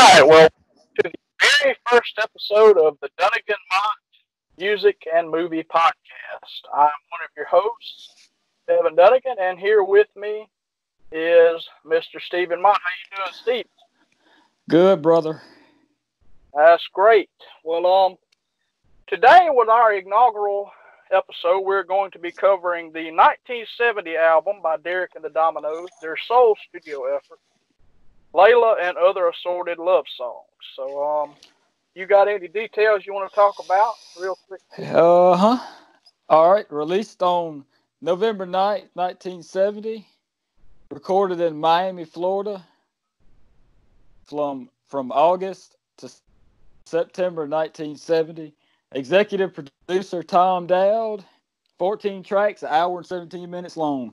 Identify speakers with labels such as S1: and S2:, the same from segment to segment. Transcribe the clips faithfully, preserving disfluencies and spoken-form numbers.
S1: right, well, to the very first episode of the Dungan-Mott Music and Movie Podcast. I'm one of your hosts, Devin Dunnigan, and here with me is Mister Stephen Mott. How you doing, Steve?
S2: Good, brother.
S1: That's great. Well, um, today with our inaugural episode, we're going to be covering the nineteen seventy album by Derek And The Dominos, their sole studio effort, Layla and Other Assorted Love Songs. So, um, you got any details you want to talk about real quick?
S2: Uh-huh. All right. Released on November ninth, nineteen seventy. Recorded in Miami, Florida. From, from August to September nineteen seventy. Executive producer Tom Dowd. fourteen tracks, an hour and seventeen minutes long.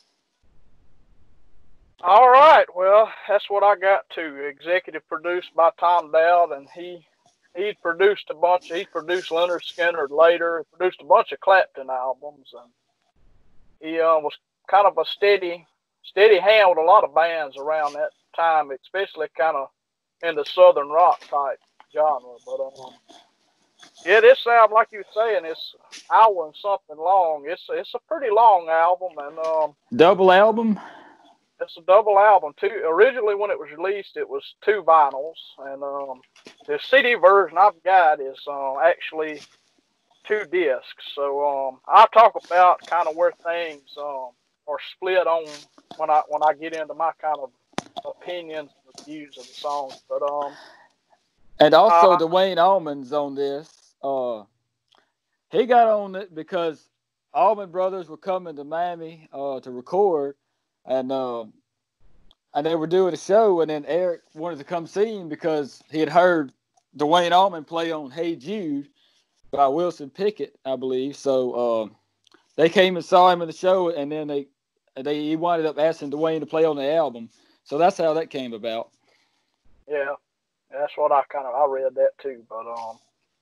S1: All right. Well, that's what I got too. Executive produced by Tom Dowd, and he he produced a bunch. He produced Leonard Skinner later. He produced a bunch of Clapton albums, and he uh, was kind of a steady steady hand with a lot of bands around that time, especially kind of in the southern rock type genre. But um, yeah, this album, like you were saying, it's hour and something long. It's it's a pretty long album, and um,
S2: Double album.
S1: it's a double album. Two originally when it was released, it was two vinyls, and um, the C D version I've got is uh, actually two discs. So um, I'll talk about kind of where things um, are split on when I when I get into my kind of opinions and reviews of the songs. But um,
S2: And also
S1: uh,
S2: Dwayne Allman's on this. Uh, he got on it because Allman Brothers were coming to Miami uh, to record, and uh, and they were doing a show, and then Eric wanted to come see him because he had heard Dwayne Allman play on "Hey Jude" by Wilson Pickett, I believe. So uh, they came and saw him in the show, and then they they he wound up asking Dwayne to play on the album. So that's how that came about.
S1: yeah, that's what I kind of I read that too. But um,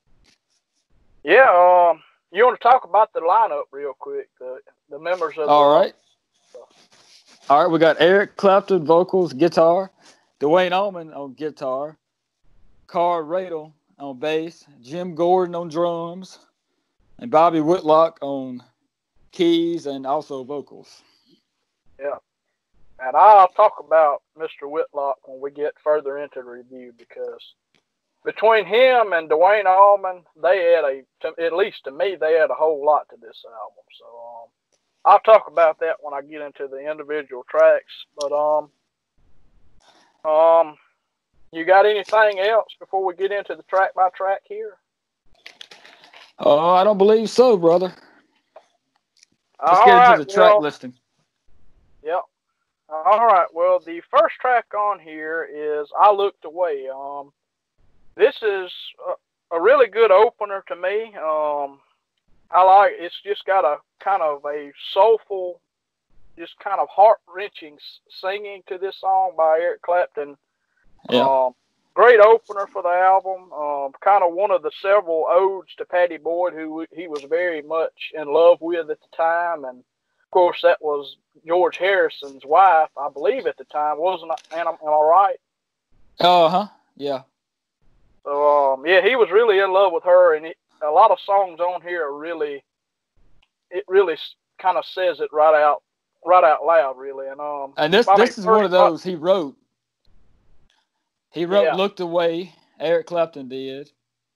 S1: yeah, um, you want to talk about the lineup real quick? The the members of
S2: All
S1: the
S2: right. All right, we got Eric Clapton, vocals, guitar, Dwayne Allman on guitar, Carl Radle on bass, Jim Gordon on drums, and Bobby Whitlock on keys and also vocals.
S1: yeah. And I'll talk about Mister Whitlock when we get further into the review, because between him and Dwayne Allman, they had a, to, at least to me, they had a whole lot to this album. So um, I'll talk about that when I get into the individual tracks. But um, um, you got anything else before we get into the track by track here?
S2: Oh, I don't believe so, brother. Let's
S1: All
S2: get
S1: right,
S2: into the track
S1: well,
S2: listing.
S1: Yep. All right. Well, the first track on here is "I Looked Away." Um, this is a, a really good opener to me. Um, I like it's just got a kind of a soulful, just kind of heart wrenching singing to this song by Eric Clapton.
S2: Yeah.
S1: Um, great opener for the album. Um, kind of one of the several odes to Patty Boyd, who he was very much in love with at the time, and of course that was George Harrison's wife, I believe, at the time, wasn't it? Am I right?
S2: Uh huh. Yeah.
S1: So um, yeah, he was really in love with her, and it, a lot of songs on here are really, it really kind of says it right out, right out loud, really. And um,
S2: And this
S1: I mean,
S2: this is one of those he wrote. He wrote
S1: Yeah.
S2: "Looked Away." Eric Clapton did.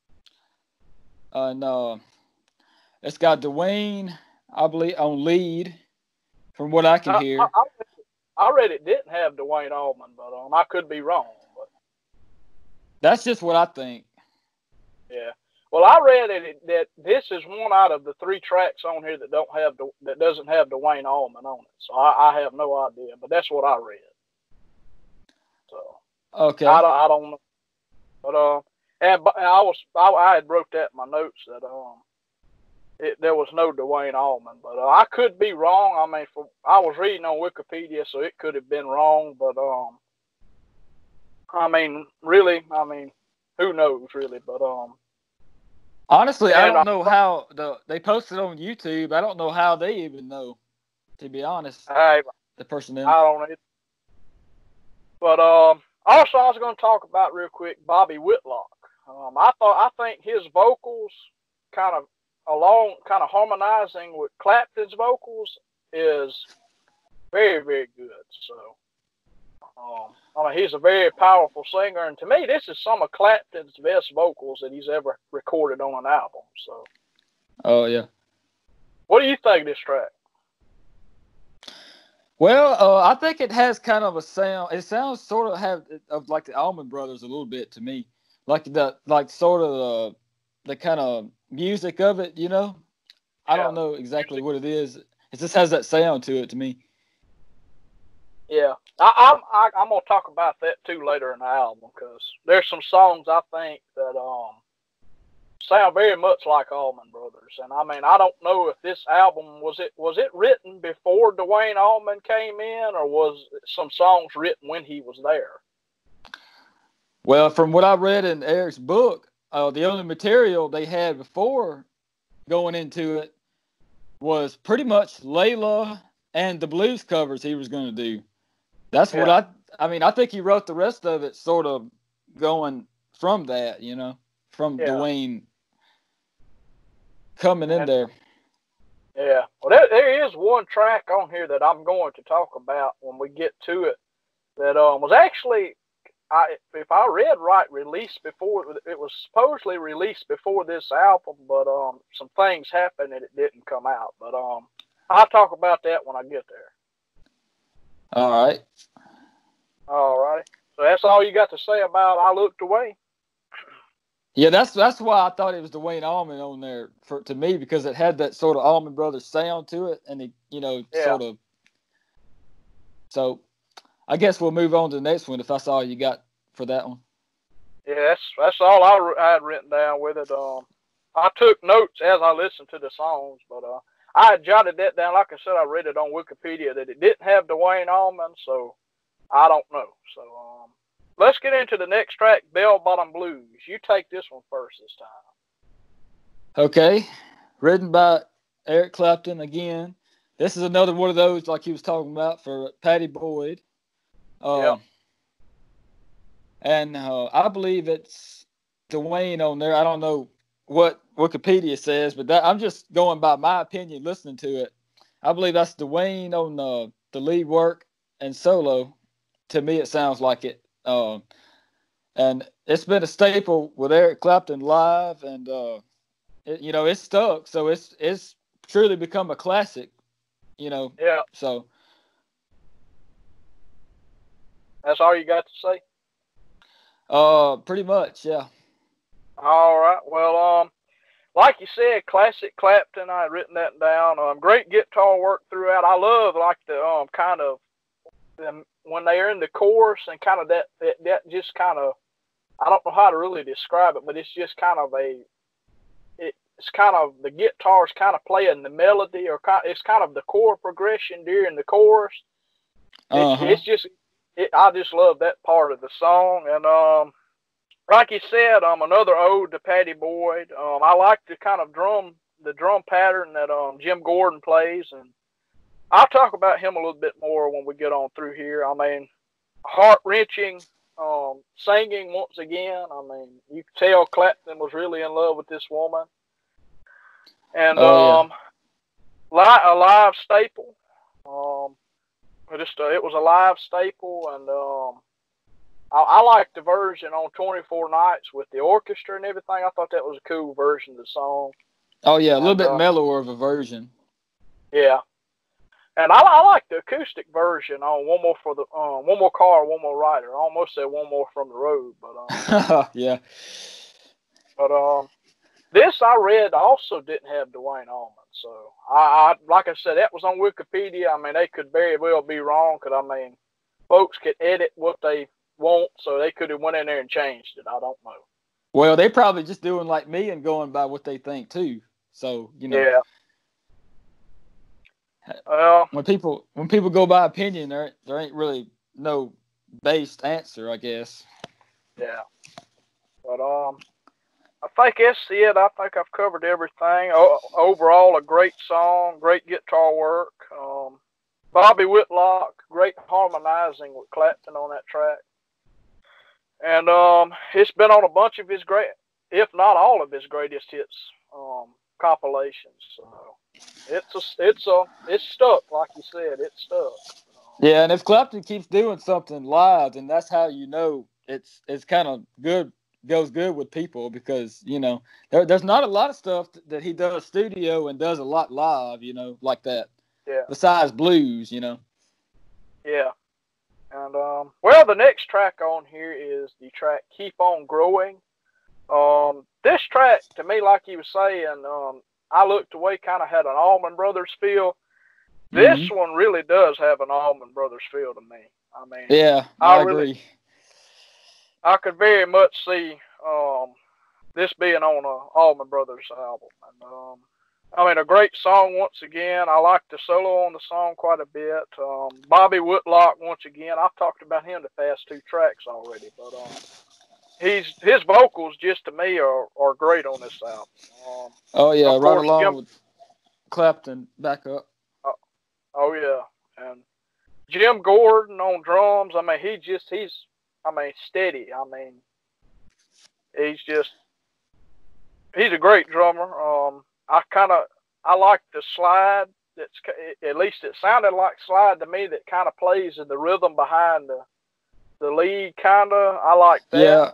S2: And uh, it's got Dwayne, I believe, on lead, from what I can
S1: I,
S2: hear.
S1: I, I, I read it didn't have Dwayne Allman, but um, I could be wrong. But
S2: That's just what I think.
S1: yeah, well, I read it that this is one out of the three tracks on here that don't have that doesn't have Dwayne Allman on it. So I, I have no idea, but that's what I read. So
S2: Okay.
S1: I don't, I don't know, but um, and, and I was I, I had wrote that in my notes that um. It, there was no Dwayne Allman, but uh, I could be wrong. I mean, for, I was reading on Wikipedia, so it could have been wrong. But um, I mean, really, I mean, who knows, really? But um,
S2: honestly, I don't
S1: I,
S2: know how the they posted on YouTube. I don't know how they even know. To be honest,
S1: I,
S2: the person in.
S1: I don't know. But um, Also, I was going to talk about real quick Bobby Whitlock. Um, I thought I think his vocals kind of along, kind of harmonizing with Clapton's vocals is very, very good. So, um, I mean, he's a very powerful singer, and to me, this is some of Clapton's best vocals that he's ever recorded on an album. So,
S2: oh yeah.
S1: What do you think of this track?
S2: Well, uh, I think it has kind of a sound. It sounds sort of have of like the Allman Brothers a little bit to me, like the like sort of the the kind of music of it. You know, I
S1: Yeah.
S2: don't know exactly what it is. It just has that sound to it to me.
S1: Yeah, I, I'm I, I'm gonna talk about that too later in the album because there's some songs I think that um sound very much like Allman Brothers, and I mean I don't know if this album was it was it written before Dwayne Allman came in, or was some songs written when he was there?
S2: Well, from what I read in Eric's book, uh, the only material they had before going into it was pretty much Layla and the blues covers he was going to do. That's what
S1: Yeah.
S2: I, I mean, I think he wrote the rest of it sort of going from that, you know, from
S1: Yeah.
S2: Dwayne coming in
S1: And,
S2: there.
S1: yeah. Well, there, there is one track on here that I'm going to talk about when we get to it that um was actually, I, if I read right, released before, it was supposedly released before this album, but um, some things happened and it didn't come out. But um, I'll talk about that when I get there.
S2: All right.
S1: All right. So that's all you got to say about I Looked Away?
S2: Yeah, that's that's why I thought it was Dwayne Allman on there for to me, because it had that sort of Allman Brothers sound to it, and it, you know,
S1: Yeah.
S2: sort of. So, I guess we'll move on to the next one if that's all you got for that one.
S1: Yeah, that's that's all I, I had written down with it. Um, I took notes as I listened to the songs, but uh, I had jotted that down. Like I said, I read it on Wikipedia that it didn't have Dwayne Allman, so I don't know. So um, let's get into the next track, Bell Bottom Blues. You take this one first this time.
S2: Okay, written by Eric Clapton again. This is another one of those like he was talking about for Patty Boyd. Uh,
S1: Yeah.
S2: And uh, I believe it's Dwayne on there. I don't know what Wikipedia says, but that, I'm just going by my opinion listening to it. I believe that's Dwayne on the, the lead work and solo. To me, it sounds like it. Um, and it's been a staple with Eric Clapton live, and uh, it, you know, it's stuck. So it's it's truly become a classic. You know.
S1: Yeah.
S2: So
S1: That's all you got to say?
S2: Uh, pretty much, yeah.
S1: All right. Well, um, like you said, classic Clapton. I had written that down. Um, great guitar work throughout. I love like the um kind of them when they are in the chorus and kind of that that, that just kind of, I don't know how to really describe it, but it's just kind of a it, it's kind of the guitar's kind of playing the melody, or kind, it's kind of the chord progression during the chorus.
S2: Uh-huh.
S1: It's, it's just it, I just love that part of the song, and um. Like you said, um, another ode to Patty Boyd. Um, I like the kind of drum, the drum pattern that um Jim Gordon plays, and I'll talk about him a little bit more when we get on through here. I mean, heart wrenching, um, singing once again. I mean, you could tell Clapton was really in love with this woman, and
S2: oh,
S1: um, li- a live staple. Um, just uh, it was a live staple, and um. I, I like the version on twenty-four Nights with the orchestra and everything. I thought that was a cool version of the song.
S2: Oh, yeah, a little
S1: and,
S2: bit
S1: uh,
S2: mellower of a version.
S1: Yeah. And I, I like the acoustic version on One More for the um, One More Car, One More Rider. I almost said One More from the Road, but um,
S2: yeah.
S1: But um, this I read also didn't have Dwayne Allman. So I, I like I said, that was on Wikipedia. I mean, they could very well be wrong, because I mean, folks could edit what they want, so they could have went in there and changed it. I don't know.
S2: Well, they probably just doing like me and going by what they think too. So you know.
S1: Yeah. Well,
S2: when people when people go by opinion, there there ain't really no based answer, I guess.
S1: Yeah. But um, I think that's it. I think I've covered everything. O- overall, a great song, great guitar work. Um, Bobby Whitlock, great harmonizing with Clapton on that track. and um, it's been on a bunch of his great, if not all of his greatest hits um, compilations. So it's a, it's a, it's stuck, like you said, it's stuck.
S2: Yeah, and if Clapton keeps doing something live, then that's how you know it's it's kind of good, goes good with people, because you know there, there's not a lot of stuff that he does studio and does a lot live, you know, like that.
S1: Yeah.
S2: Besides blues, you know.
S1: Yeah. And um, well, the next track on here is the track "Keep On Growing." Um, this track, to me, like you were saying, um, I looked away, kind of had an Allman Brothers feel. This
S2: Mm-hmm.
S1: one really does have an Allman Brothers feel to me. I mean,
S2: Yeah,
S1: I,
S2: I
S1: really,
S2: agree.
S1: I could very much see um, this being on a Allman Brothers album. And um, I mean, a great song once again. I like the solo on the song quite a bit. Um, Bobby Whitlock, once again, I've talked about him the past two tracks already, but um, he's his vocals just to me are, are great on this album. Um,
S2: Oh yeah,
S1: of
S2: right
S1: course,
S2: along
S1: Jim.
S2: with Clapton back up.
S1: Oh, oh yeah, and Jim Gordon on drums. I mean, he just he's I mean steady. I mean, he's just he's a great drummer. Um, I kind of I like the slide. That's at least it sounded like slide to me. That kind of plays in the rhythm behind the the lead. Kind of I like that.
S2: Yeah.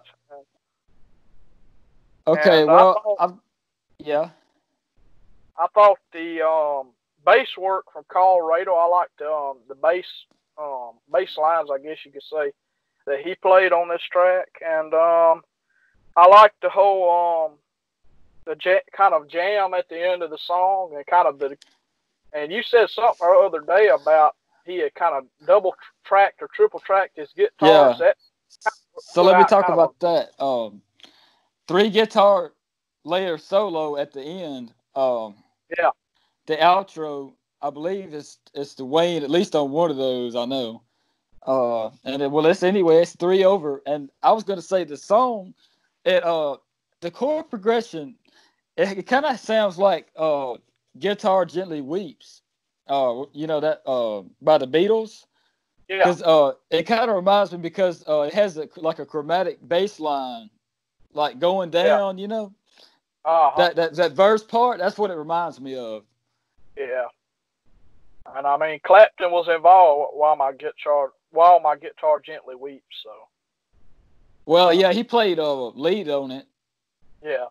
S2: Okay.
S1: And
S2: Well,
S1: I thought,
S2: I've, yeah.
S1: I thought the um, bass work from Colorado. I liked the um, the bass um, bass lines, I guess you could say, that he played on this track, and um, I liked the whole um, the ja- kind of jam at the end of the song, and kind of the. And you said something the other day about he had kind of double tracked or triple tracked his guitars.
S2: Yeah.
S1: That
S2: So
S1: put
S2: let me
S1: out
S2: talk
S1: kind of a,
S2: about that. Um, three guitar layer solo at the end. Um,
S1: yeah.
S2: the outro, I believe it's it's the Wayne, at least on one of those, I know. Uh, and it, well, it's anyway, it's three over. And I was gonna say the song, it uh, the chord progression, it, it kind of sounds like uh, Guitar Gently Weeps. Uh, you know that uh by the Beatles.
S1: Yeah.
S2: Because uh, it kind of reminds me, because uh, it has a, like a chromatic bass line, like going down,
S1: Yeah.
S2: you know,
S1: Uh huh.
S2: that, that that verse part. That's what it reminds me of.
S1: Yeah. And I mean, Clapton was involved while my guitar while my guitar gently weeps. So.
S2: Well, yeah, he played uh lead on it.
S1: Yeah.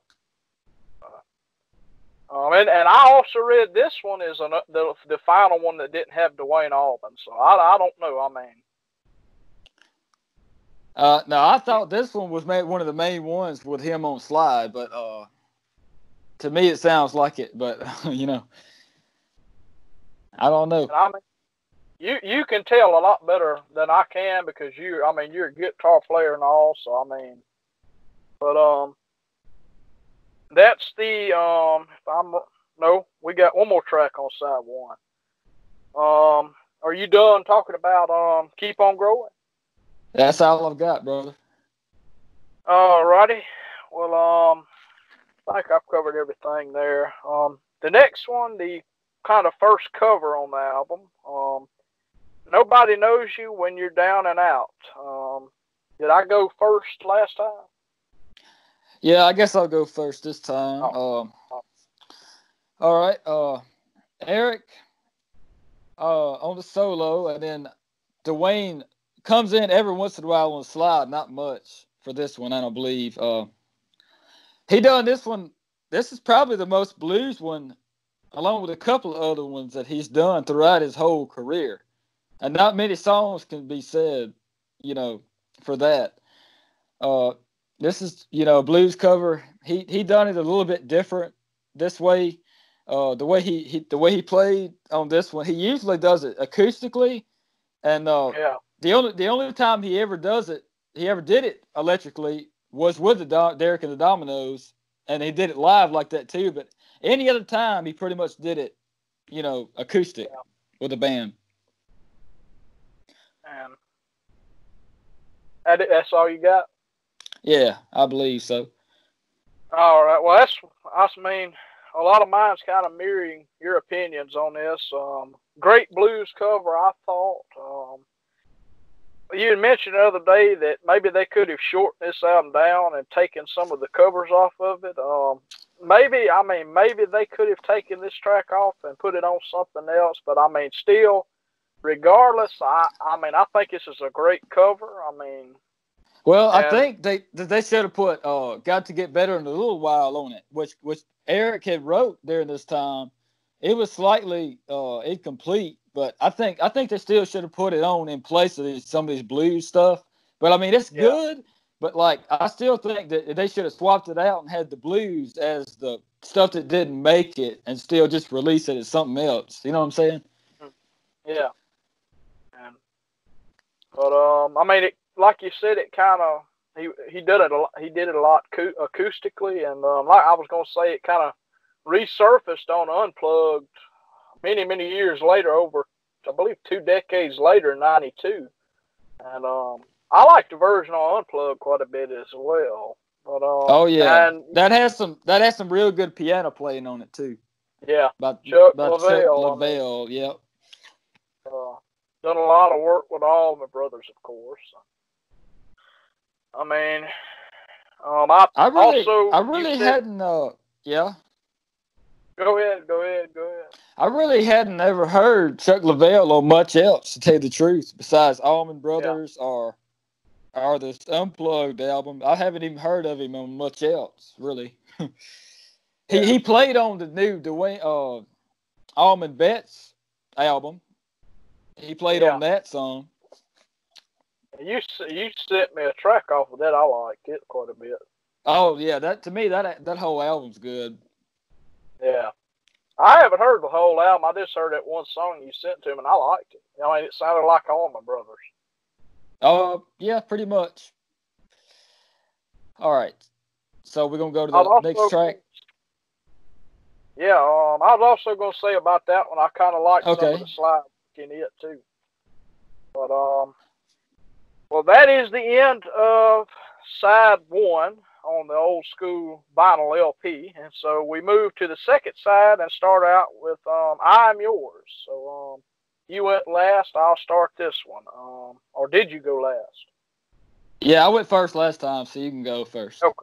S1: Um, and, and I also read this one is an, the the final one that didn't have Dwayne Allman. So I, I don't know. I mean.
S2: Uh, now I thought this one was made one of the main ones with him on slide, but uh, to me it sounds like it. But you know, I don't know.
S1: I mean, you you can tell a lot better than I can because you. I mean, you're a guitar player and all. So I mean, but um, that's the um. If I'm no, we got one more track on side one. Um, are you done talking about um? Keep on growing.
S2: That's all I've got, brother.
S1: Alrighty. Well, um, I think I've covered everything there. Um, the next one, the kind of first cover on the album. Um, Nobody Knows You When You're Down and Out. Um, did I go first last time?
S2: Yeah, I guess I'll go first this time.
S1: Oh.
S2: Um, all right. Uh, Eric uh, on the solo, and then Dwayne comes in every once in a while on the slide, not much for this one, I don't believe. Uh, he done this one. This is probably the most blues one, along with a couple of other ones that he's done throughout his whole career. And not many songs can be said, you know, for that. Uh, this is, you know, a blues cover. He he done it a little bit different this way. Uh, the way he, he the way he played on this one, he usually does it acoustically, and uh,
S1: Yeah.
S2: the only the only time he ever does it, he ever did it electrically, was with the Do- Derek and the Dominos, and he did it live like that too. But any other time, he pretty much did it, you know, acoustic
S1: Yeah.
S2: with a band.
S1: And that, that's all you got?
S2: Yeah, I believe so.
S1: All right. Well, that's, I mean, a lot of mine's kind of mirroring your opinions on this. Um, great blues cover, I thought. Um, you had mentioned the other day that maybe they could have shortened this album down and taken some of the covers off of it. Um, maybe, I mean, maybe they could have taken this track off and put it on something else. But I mean, still, regardless, I, I mean, I think this is a great cover. I mean,
S2: well, I
S1: and
S2: think they they should have put uh, "Got to Get Better in a Little While" on it, which which Eric had wrote during this time. It was slightly uh, incomplete, but I think I think they still should have put it on in place of these, some of these blues stuff. But I mean, it's
S1: yeah,
S2: good. But like, I still think that they should have swapped it out and had the blues as the stuff that didn't make it, and still just release it as something else. You know what I'm saying?
S1: yeah. And but um, I mean, it, like you said, it kind of he he did it a lot, he did it a lot acou- acoustically, and um, like I was gonna say, it kind of resurfaced on Unplugged many many years later, over I believe two decades later, in ninety-two, and um, I like the version on Unplugged quite a bit as well. But um,
S2: Oh yeah,
S1: and
S2: that has some that has some real good piano playing on it too.
S1: yeah,
S2: By
S1: Chuck
S2: by Chuck
S1: Leavell, I mean,
S2: Leavell. Yep.
S1: uh, done a lot of work with all my brothers, of course. I mean, um, I
S2: I really
S1: also
S2: I
S1: you
S2: really
S1: said
S2: hadn't uh yeah.
S1: go ahead, go ahead, go ahead.
S2: I really hadn't ever heard Chuck Leavell on much else, to tell you the truth, besides Allman
S1: Yeah,
S2: Brothers or or this Unplugged album. I haven't even heard of him on much else, really. he
S1: yeah,
S2: he played on the new Dwayne uh Allman Betts album. He played
S1: yeah.
S2: on that song.
S1: You you sent me a track off of that. I liked it quite a bit.
S2: Oh yeah, that to me that that whole album's good.
S1: Yeah, I haven't heard the whole album. I just heard that one song you sent to me, and I liked it. I mean, it sounded like all my brothers.
S2: Uh yeah, pretty much. All right. So we're gonna go to
S1: I
S2: the
S1: was
S2: next
S1: also,
S2: track.
S1: yeah, um, I was also going to say about that one. I kind of liked some of the
S2: Okay.
S1: slide in it too. But um, well, that is the end of side one on the old school vinyl L P, and so we move to the second side and start out with um, "I'm Yours." So um, you went last. I'll start this one. Um, or did you go last?
S2: Yeah, I went first last time, so you can go first.
S1: Okay.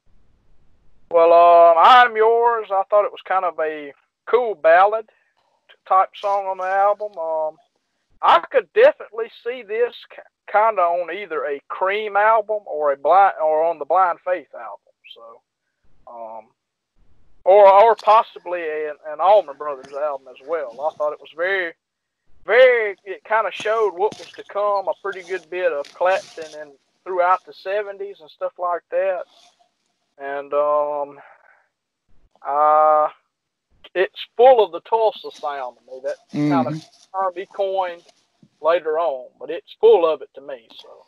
S1: Well, um, "I'm Yours." I thought it was kind of a cool ballad type song on the album. Um, I could definitely see this kind of on either a Cream album or a blind or on the Blind Faith album. So, um, or or possibly a, an Allman Brothers album as well. I thought it was very, very. It kind of showed what was to come. A pretty good bit of Clapton and throughout the seventies and stuff like that. And um, uh, it's full of the Tulsa sound to me. That kind of
S2: Mm-hmm.
S1: term he coined later on, but it's full of it to me. So,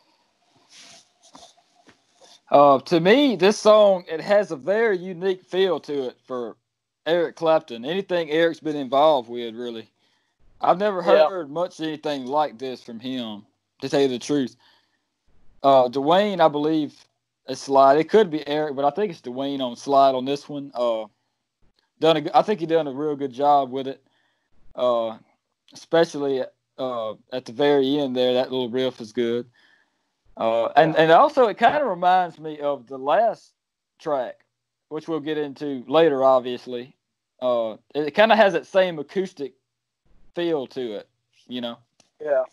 S2: Uh, to me, this song, it has a very unique feel to it for Eric Clapton. Anything Eric's been involved with, really. I've never
S1: yeah,
S2: heard much anything like this from him, to tell you the truth. Uh, Dwayne, I believe, is slide. It could be Eric, but I think it's Dwayne on slide on this one. Uh, done a, I think he done a real good job with it. Uh, especially uh, at the very end there, that little riff is good. Uh, and,
S1: yeah,
S2: and also, it kind of reminds me of the last track, which we'll get into later, obviously. Uh, it kind of has that same acoustic feel to it, you know?
S1: yeah.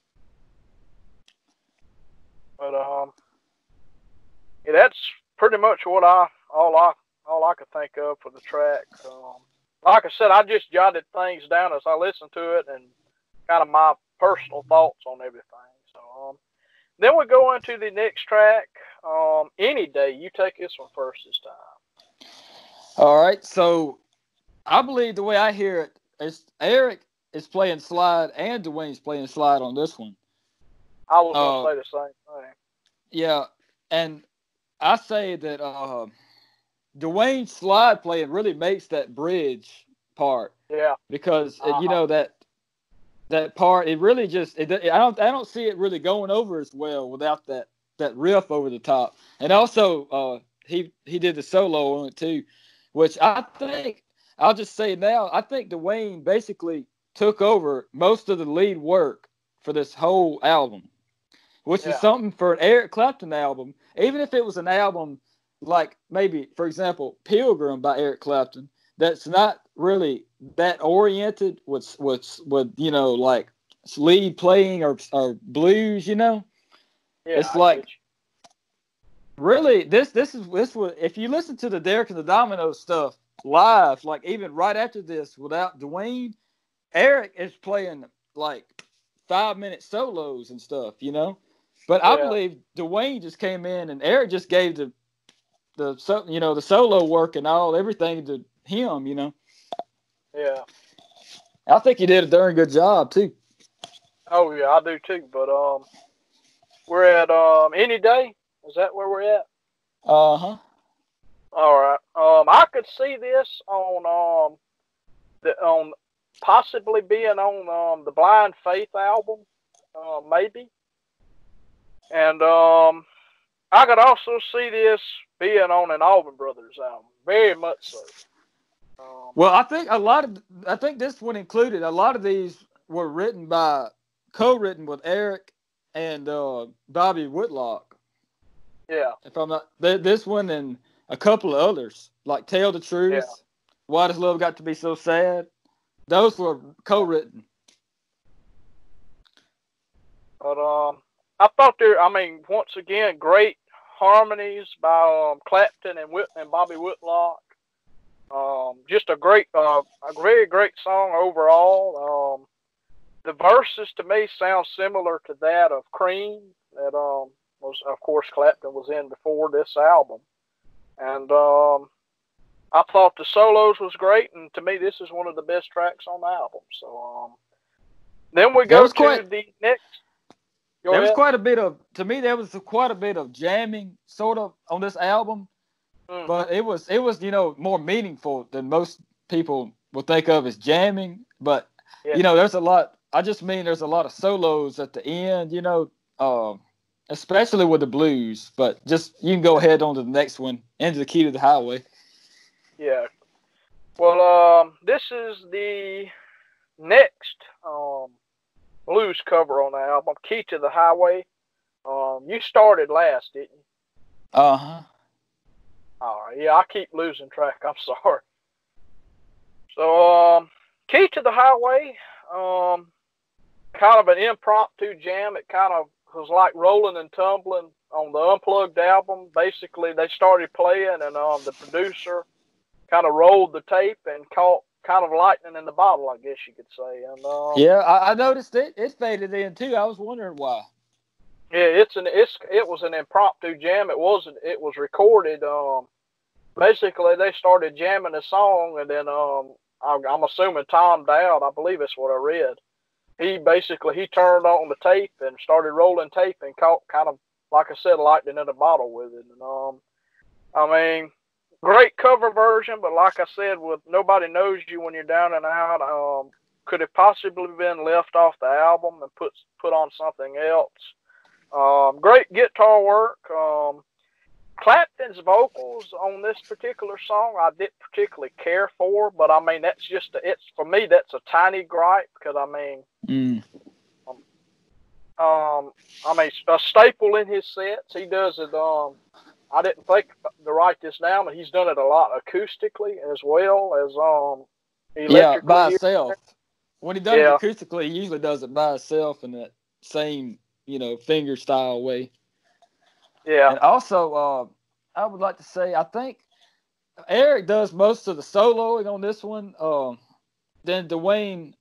S1: But um, yeah, that's pretty much what I all I all I could think of for the track. Um, like I said, I just jotted things down as I listened to it and kind of my personal thoughts on everything. So um, then we go into the next track. Um, Any Day. You take this one first this time.
S2: All right, so I believe the way I hear it is Eric is playing slide and Dwayne's playing slide on this one.
S1: I was gonna
S2: Uh,
S1: say the same thing.
S2: yeah, and I say that uh, Dwayne's slide playing really makes that bridge part
S1: Yeah.
S2: because uh, you
S1: Uh-huh.
S2: know that that part it really just it, I don't I don't see it really going over as well without that that riff over the top. And also uh, he he did the solo on it too, which I think I'll just say now I think Dwayne basically took over most of the lead work for this whole album. which is
S1: Yeah.
S2: something for an Eric Clapton album. Even if it was an album like maybe, for example, Pilgrim by Eric Clapton, that's not really that oriented with with with you know like lead playing or or blues. You know,
S1: Yeah,
S2: it's
S1: I get
S2: like
S1: you.
S2: really this this is this was if you listen to the Derek and the Dominos stuff live, like even right after this without Dwayne, Eric is playing like five minute solos and stuff, you know. But I
S1: Yeah.
S2: believe Dwayne just came in and Eric just gave the the so you know the solo work and all everything to him, you know.
S1: Yeah.
S2: I think he did a darn good job too.
S1: Oh yeah, I do too. But um, we're at um any day. Is that where we're at?
S2: Uh huh.
S1: All right. Um, I could see this on um the on possibly being on um the Blind Faith album, uh, maybe. And um, I could also see this being on an Alvin Brothers album, very much so. Um,
S2: Well, I think a lot of I think this one included a lot of these were written by co-written with Eric and uh, Bobby Whitlock.
S1: yeah,
S2: If I'm not this one and a couple of others like "Tell the
S1: yeah.
S2: Truth," "Why Does Love Got to Be So Sad?" Those were co-written.
S1: But um, I thought there. I mean, once again, great harmonies by um, Clapton and Whit and Bobby Whitlock. Um, just a great, uh, a very great song overall. Um, the verses to me sound similar to that of Cream that um was, of course, Clapton was in before this album, and um, I thought the solos was great, and to me, this is one of the best tracks on the album. So um, then we
S2: There
S1: go
S2: was
S1: to
S2: quite
S1: the next. Go
S2: there was
S1: ahead.
S2: quite a bit of to me there was quite a bit of jamming sort of on this album,
S1: Mm-hmm.
S2: but it was it was you know more meaningful than most people would think of as jamming. But
S1: Yeah.
S2: you know, there's a lot. I just mean there's a lot of solos at the end. You know, um, especially with the blues. But just you can go ahead on to the next one, Into the Key to the Highway.
S1: Yeah. Well, um, this is the next um blues cover on the album, "Key to the Highway." Um, you started last, didn't you?
S2: Uh huh.
S1: All right. Yeah, I keep losing track. I'm sorry. So, um, "Key to the Highway," um, kind of an impromptu jam. It kind of was like rolling and tumbling on the Unplugged album. Basically, they started playing, and um, the producer kind of rolled the tape and caught kind of lightning in the bottle, I guess you could say. And um,
S2: Yeah, I, I noticed it. It faded in too. I was wondering why.
S1: yeah, it's an it's it was an impromptu jam. It wasn't. It was recorded. Um, basically, they started jamming the song, and then um, I'm, I'm assuming Tom Dowd, I believe that's what I read. He basically he turned on the tape and started rolling tape and caught kind of like I said, lightning in a bottle with it. And um, I mean, great cover version, but like I said, with Nobody Knows You When You're Down and Out, um, could have possibly been left off the album and put put on something else. Um, great guitar work. Um, Clapton's vocals on this particular song I didn't particularly care for, but I mean that's just a, it's for me that's a tiny gripe because I mean,
S2: Mm.
S1: um, um, I mean a staple in his sets. He does it. Um, I didn't think to write this down, but he's done it a lot acoustically as well as um
S2: Yeah,
S1: electrically
S2: by
S1: here.
S2: itself. When he does it
S1: Yeah,
S2: acoustically, he usually does it by himself in that same, you know, finger style way.
S1: yeah,
S2: And also, uh, I would like to say, I think Eric does most of the soloing on this one. Um, then Dwayne,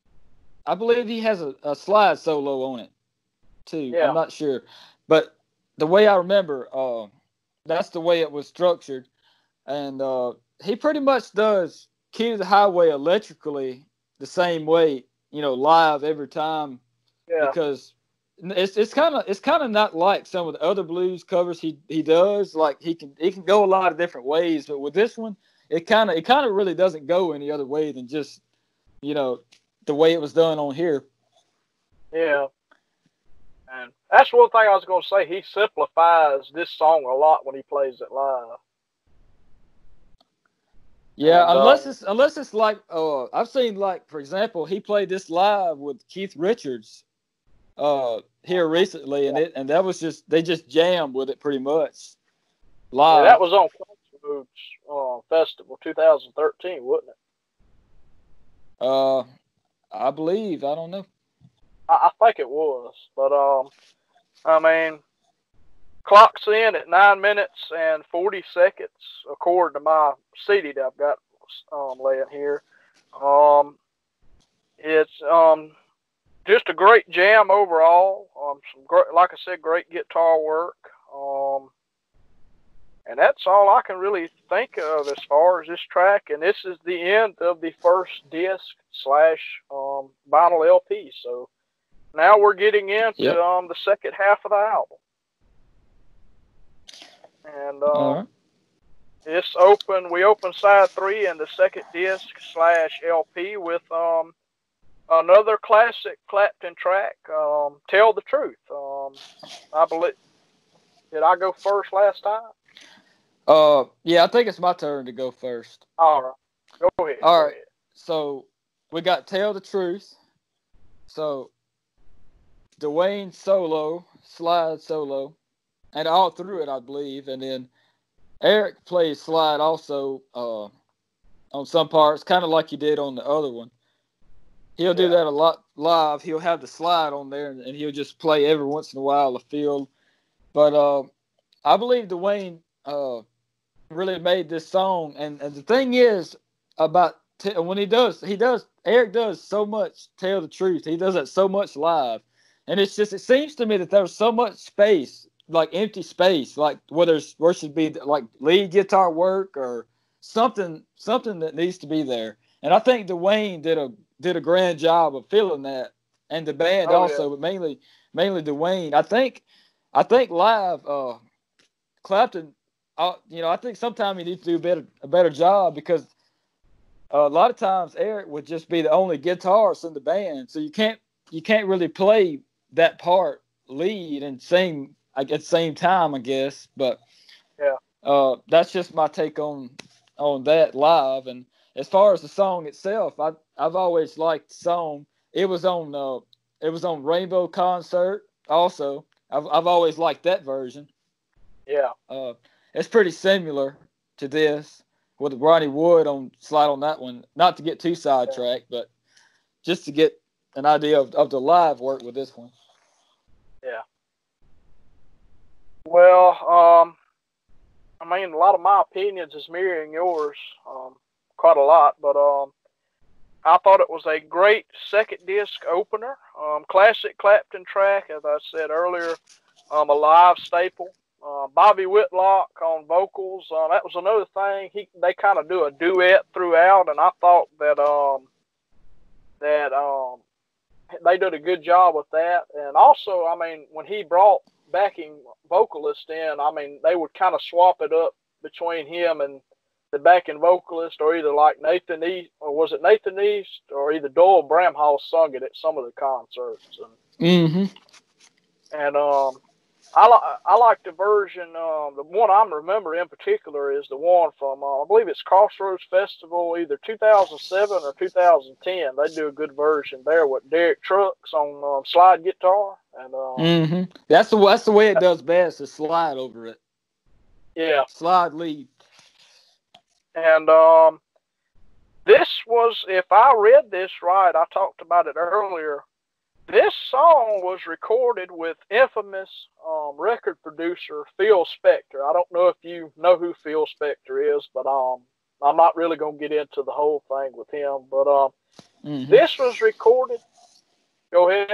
S2: I believe he has a, a slide solo on it too. I'm
S1: yeah,
S2: not sure, but the way I remember, uh, that's the way it was structured. And uh, he pretty much does Key to the Highway electrically the same way, you know, live every time
S1: yeah,
S2: because it's it's kind of it's kind of not like some of the other blues covers he he does. Like he can he can go a lot of different ways, but with this one, it kind of it kind of really doesn't go any other way than just you know the way it was done on here.
S1: yeah. And that's one thing I was going to say. He simplifies this song a lot when he plays it live.
S2: Yeah,
S1: And
S2: unless
S1: um,
S2: it's unless it's like uh, I've seen like for example he played this live with Keith Richards uh, here recently, and
S1: Yeah,
S2: it and that was just they just jammed with it pretty much
S1: yeah
S2: live.
S1: that was on Crossroads uh, Festival two thousand thirteen, wasn't it?
S2: Uh, I believe. I don't know.
S1: I, I think it was, but um, I mean, clocks in at nine minutes and forty seconds, according to my C D that I've got um, laying here. Um, it's um just a great jam overall. Um, some great, like I said, great guitar work. Um, and that's all I can really think of as far as this track. And this is the end of the first disc slash um, vinyl L P. So now we're getting into
S2: Yep.
S1: um, the second half of the album. And
S2: All
S1: um,
S2: right.
S1: this open, we open side three in the second disc slash L P with um, another classic Clapton track, um, "Tell the Truth." Um, I believe. Did I go first last time?
S2: Uh, yeah, I think it's my turn to go first.
S1: All right, go ahead.
S2: All
S1: Go
S2: right.
S1: ahead.
S2: So we got "Tell the Truth." So Dwayne solo, slide solo, and all through it, I believe, and then Eric plays slide also uh, on some parts, kind of like he did on the other one. He'll do
S1: Yeah.
S2: that a lot live. He'll have the slide on there, and he'll just play every once in a while a field. But uh, I believe Dwayne uh, really made this song, and, and the thing is about t- when he does, he does. Eric does so much. Tell the truth, he does that so much live, and it's just it seems to me that there's so much space, like empty space, like where there's where should be like lead guitar work or something, something that needs to be there. And I think Dwayne did a did a grand job of filling that, and the band
S1: Oh yeah.
S2: also, but mainly mainly Dwayne. I think I think live, uh, Clapton, uh, you know, I think sometimes he needs to do a better a better job because uh, a lot of times Eric would just be the only guitarist in the band, so you can't you can't really play that part lead and sing like, at the same time, I guess. But
S1: Yeah.
S2: uh, that's just my take on on that live. And as far as the song itself, I I've always liked the song. It was on uh, it was on Rainbow Concert also. I've I've always liked that version.
S1: Yeah.
S2: Uh, it's pretty similar to this with Ronnie Wood on slide on that one. Not to get too
S1: Yeah.
S2: sidetracked, but just to get an idea of, of the live work with this one.
S1: Yeah. Well, um, I mean, a lot of my opinions is mirroring yours, um, quite a lot, but um, I thought it was a great second disc opener. Um, classic Clapton track, as I said earlier, um, a live staple. Uh, Bobby Whitlock on vocals. Uh, that was another thing. He they kind of do a duet throughout, and I thought that um, that um, they did a good job with that. And also, I mean, when he brought backing vocalist in, I mean, they would kind of swap it up between him and the backing vocalist, or either like Nathan East, or was it Nathan East, or either Doyle Bramhall sung it at some of the concerts. And,
S2: Mm-hmm.
S1: and um, I, li- I like the version, um, the one I remember in particular is the one from, uh, I believe it's Crossroads Festival, either two thousand seven or two thousand ten. They do a good version there with Derek Trucks on um, slide guitar. And um,
S2: Mm-hmm. That's the that's the way it does best. To slide over it,
S1: yeah,
S2: slide lead.
S1: and um, this was, if I read this right, I talked about it earlier. This song was recorded with infamous um, record producer Phil Spector. I don't know if you know who Phil Spector is, but um, I'm not really going to get into the whole thing with him. But um,
S2: Mm-hmm.
S1: this was recorded. Go ahead.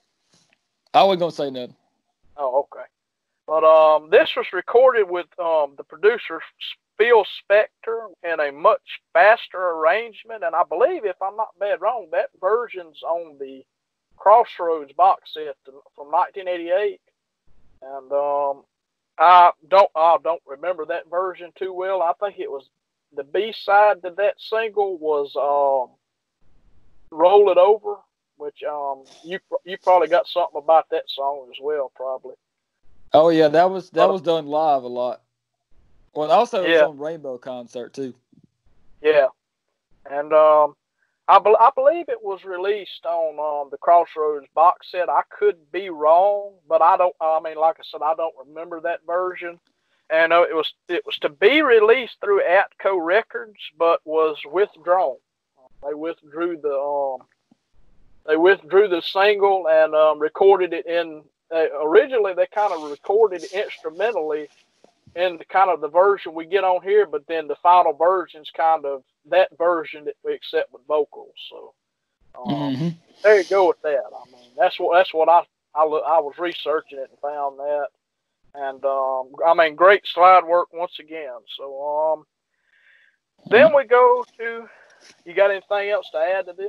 S2: I wasn't gonna say nothing.
S1: Oh, okay. But um, this was recorded with um, the producer Phil Spector in a much faster arrangement, and I believe, if I'm not bad wrong, that version's on the Crossroads box set from nineteen eighty-eight, and um, I don't I don't remember that version too well. I think it was the B side to that single was um, "Roll It Over," which um, you you probably got something about that song as well, probably.
S2: Oh yeah, that was that
S1: But
S2: was done live a lot. Well, also it was
S1: yeah,
S2: on Rainbow Concert too.
S1: yeah, and um, I, be, I believe it was released on um, the Crossroads box set. I could be wrong, but I don't. I mean, like I said, I don't remember that version. And uh, it was it was to be released through Atco Records, but was withdrawn. They withdrew the um, they withdrew the single and um, recorded it in. Uh, originally, they kind of recorded it instrumentally in the kind of the version we get on here, but then the final version's kind of that version that we accept with vocals. So um,
S2: Mm-hmm.
S1: there you go with that. I mean, that's what that's what I I, I was researching it and found that, and um, I mean, great slide work once again. So um, then we go to. You got anything else to add to this?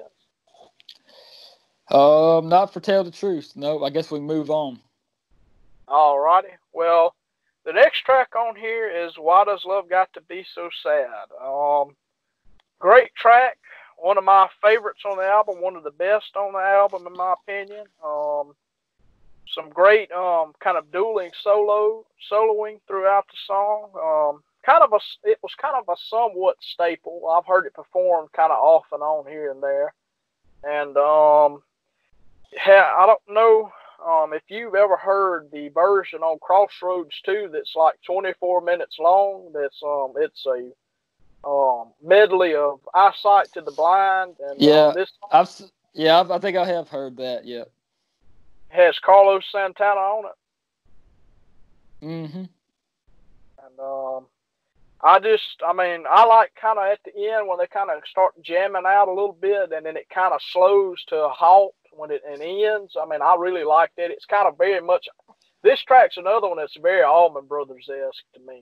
S2: Um, not for tell the truth. No, I guess we move on.
S1: All righty. Well, the next track on here is "Why Does Love Got to Be So Sad?" Um, great track. One of my favorites on the album. One of the best on the album, in my opinion. Um, some great um kind of dueling solo soloing throughout the song. Um, kind of a it was kind of a somewhat staple. I've heard it performed kind of off and on here and there, and um, yeah, I don't know. Um, if you've ever heard the version on Crossroads two, that's like twenty-four minutes long. That's um, it's a um medley of "Eyesight to the Blind," and
S2: Yeah,
S1: um, this
S2: I've yeah, I've, I think I have heard that. Yeah.
S1: has Carlos Santana on it.
S2: Mm-hmm.
S1: And um, I just, I mean, I like kind of at the end when they kind of start jamming out a little bit, and then it kind of slows to a halt when it and ends. I mean, I really like that. It's kind of very much. This track's another one that's very Allman Brothers esque to me.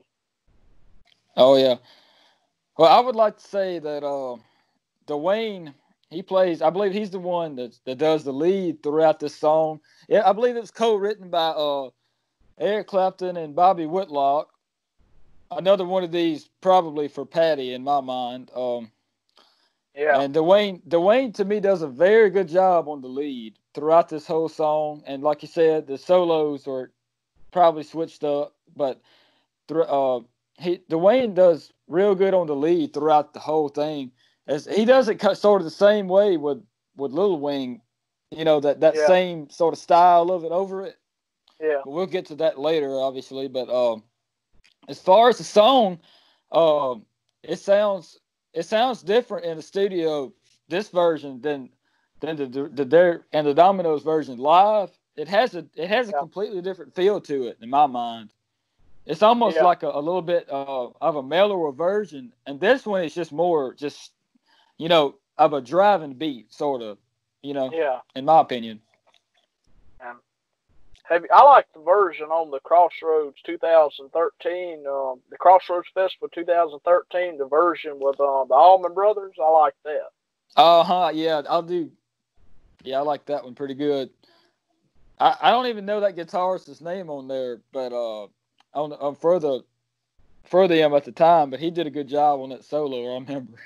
S2: Oh yeah. Well, I would like to say that uh, Dwayne, he plays. I believe he's the one that that does the lead throughout this song. Yeah, I believe it's co-written by uh, Eric Clapton and Bobby Whitlock. Another one of these probably for Patty in my mind. Um,
S1: Yeah.
S2: And Dwayne, Dwayne to me does a very good job on the lead throughout this whole song. And like you said, the solos are probably switched up, but uh, he Dwayne does real good on the lead throughout the whole thing. As he does it sort of the same way with with Lil Wing, you know, that that
S1: Yeah.
S2: same sort of style of it over it.
S1: Yeah.
S2: But we'll get to that later, obviously. But um, as far as the song, um, it sounds it sounds different in the studio. This version than than the the, the Derek and the Dominos version live. It has a it has a
S1: Yeah.
S2: completely different feel to it in my mind. It's almost
S1: Yeah.
S2: like a, a little bit uh, of a mellower version, and this one is just more just you know of a driving beat, sort of. You know,
S1: Yeah.
S2: in my opinion.
S1: And have you, I like the version on the Crossroads twenty thirteen, um, the Crossroads Festival twenty thirteen, the version with uh, the Allman Brothers. I like that.
S2: Uh huh. Yeah, I'll do. Yeah, I like that one pretty good. I, I don't even know that guitarist's name on there, but uh, on on further further him at the time, but he did a good job on that solo. I remember.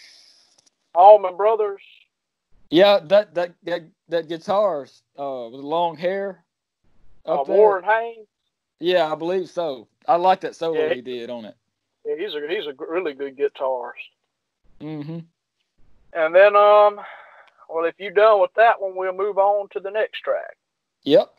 S1: Allman Brothers.
S2: Yeah, that that that, that guitarist uh, with the long hair
S1: Uh,
S2: up there.
S1: Warren Haynes.
S2: Yeah, I believe so. I like that solo
S1: Yeah,
S2: he did on it.
S1: Yeah, he's a he's a really good guitarist.
S2: Mm-hmm.
S1: And then, um, well, if you're done with that one, we'll move on to the next track.
S2: Yep.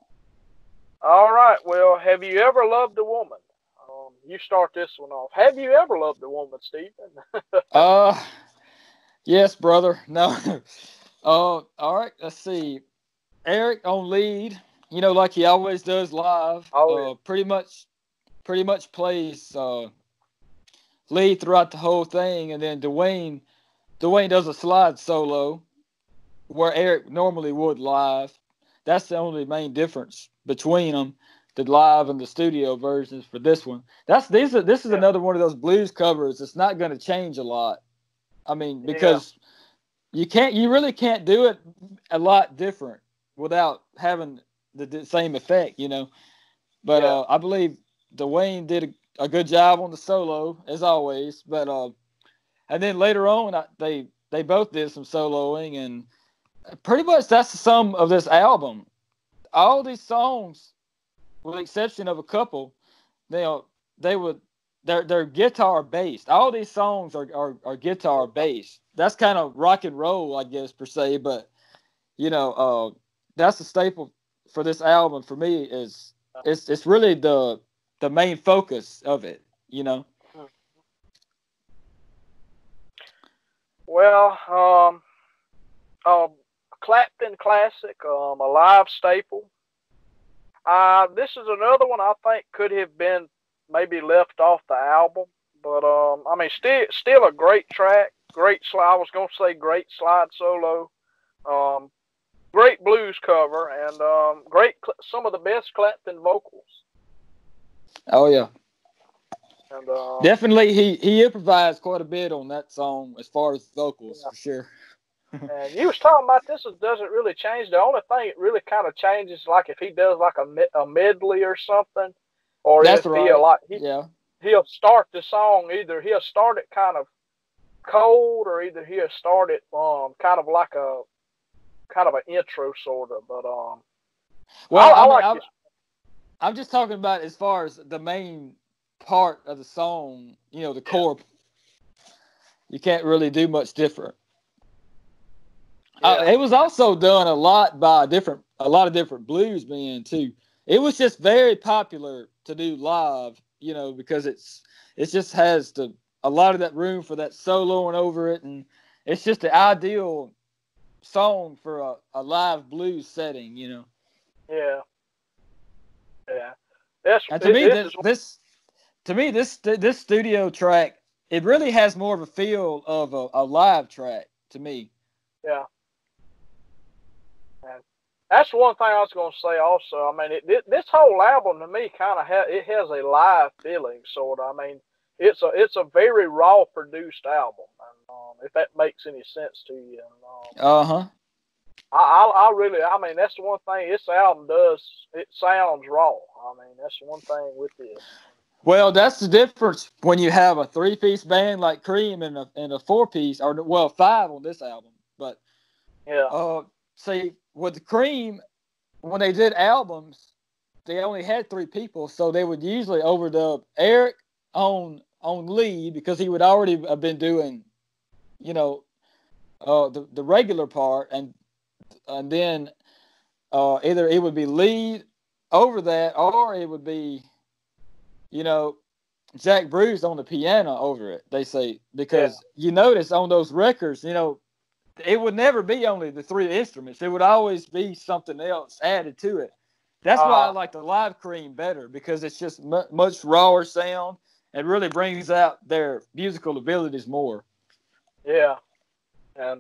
S1: All right. Well, have you ever loved a woman? Um, you start this one off. Have you ever loved a woman, Stephen?
S2: uh, yes, brother. No. uh, all right. Let's see. Eric on lead. You know, like he always does live.
S1: Oh,
S2: uh,
S1: yeah.
S2: pretty much, pretty much plays uh, lead throughout the whole thing, and then Dwayne, Dwayne does a slide solo where Eric normally would live. That's the only main difference between them, the live and the studio versions for this one. That's these are this is
S1: Yeah.
S2: another one of those blues covers. It's not going to change a lot. I mean, because yeah. you can't, you really can't do it a lot different without having the, the same effect, you know. But
S1: Yeah.
S2: uh, I believe Dwayne did a, a good job on the solo as always. But uh, and then later on, I, they they both did some soloing, and pretty much that's the sum of this album. All these songs, with the exception of a couple, they they would they're they're guitar based. All these songs are are, are guitar based. That's kind of rock and roll, I guess, per se. But you know, uh, that's the staple for this album for me. Is it's it's really the the main focus of it. You know.
S1: Well, um, um, Clapton classic, um, a live staple. Uh, this is another one I think could have been maybe left off the album, but um, I mean, still, still a great track, great slide. I was gonna say great slide solo, um, great blues cover, and um, great some of the best Clapton vocals.
S2: Oh yeah,
S1: and um,
S2: definitely he he improvised quite a bit on that song as far as vocals
S1: yeah.
S2: for sure.
S1: And you was talking about this doesn't really change. The only thing it really kind of changes, like if he does like a, a medley or something, or
S2: That's
S1: if
S2: right.
S1: he'll like he,
S2: yeah.
S1: he'll start the song, either he'll start it kind of cold, or either he'll start it um kind of like a kind of an intro sort of. But um,
S2: well, I,
S1: I, I
S2: mean,
S1: like
S2: I'm,
S1: this.
S2: I'm just talking about as far as the main part of the song. You know, the
S1: Yeah.
S2: core. You can't really do much different.
S1: Yeah.
S2: Uh, it was also done a lot by different, a lot of different blues men too. It was just very popular to do live, you know, because it's it just has the a lot of that room for that soloing over it, and it's just the ideal song for a, a live blues setting, you know.
S1: Yeah. Yeah. That's
S2: And to
S1: it,
S2: me,
S1: this
S2: this
S1: is
S2: this to me this this studio track, it really has more of a feel of a, a live track to me.
S1: yeah. And that's one thing I was going to say also. I mean, it, it, this whole album to me kind of ha- it has a live feeling, sort of. I mean, it's a it's a very raw produced album, and um, if that makes any sense to you. And, um,
S2: Uh huh.
S1: I, I I really, I mean, that's the one thing this album does. It sounds raw. I mean, that's the one thing with this.
S2: Well, that's the difference when you have a three-piece band like Cream and a and a four-piece, or well, five on this album. But
S1: Yeah.
S2: uh, see, with the Cream, when they did albums, they only had three people, so they would usually overdub Eric on on lead because he would already have been doing, you know, uh, the the regular part, and and then uh, either it would be lead over that, or it would be, you know, Jack Bruce on the piano over it. They say because
S1: Yeah.
S2: you notice on those records, you know, it would never be only the three instruments. It would always be something else added to it. That's why I
S1: Uh,
S2: like the live Cream better, because it's just m- much rawer sound and really brings out their musical abilities more.
S1: yeah. And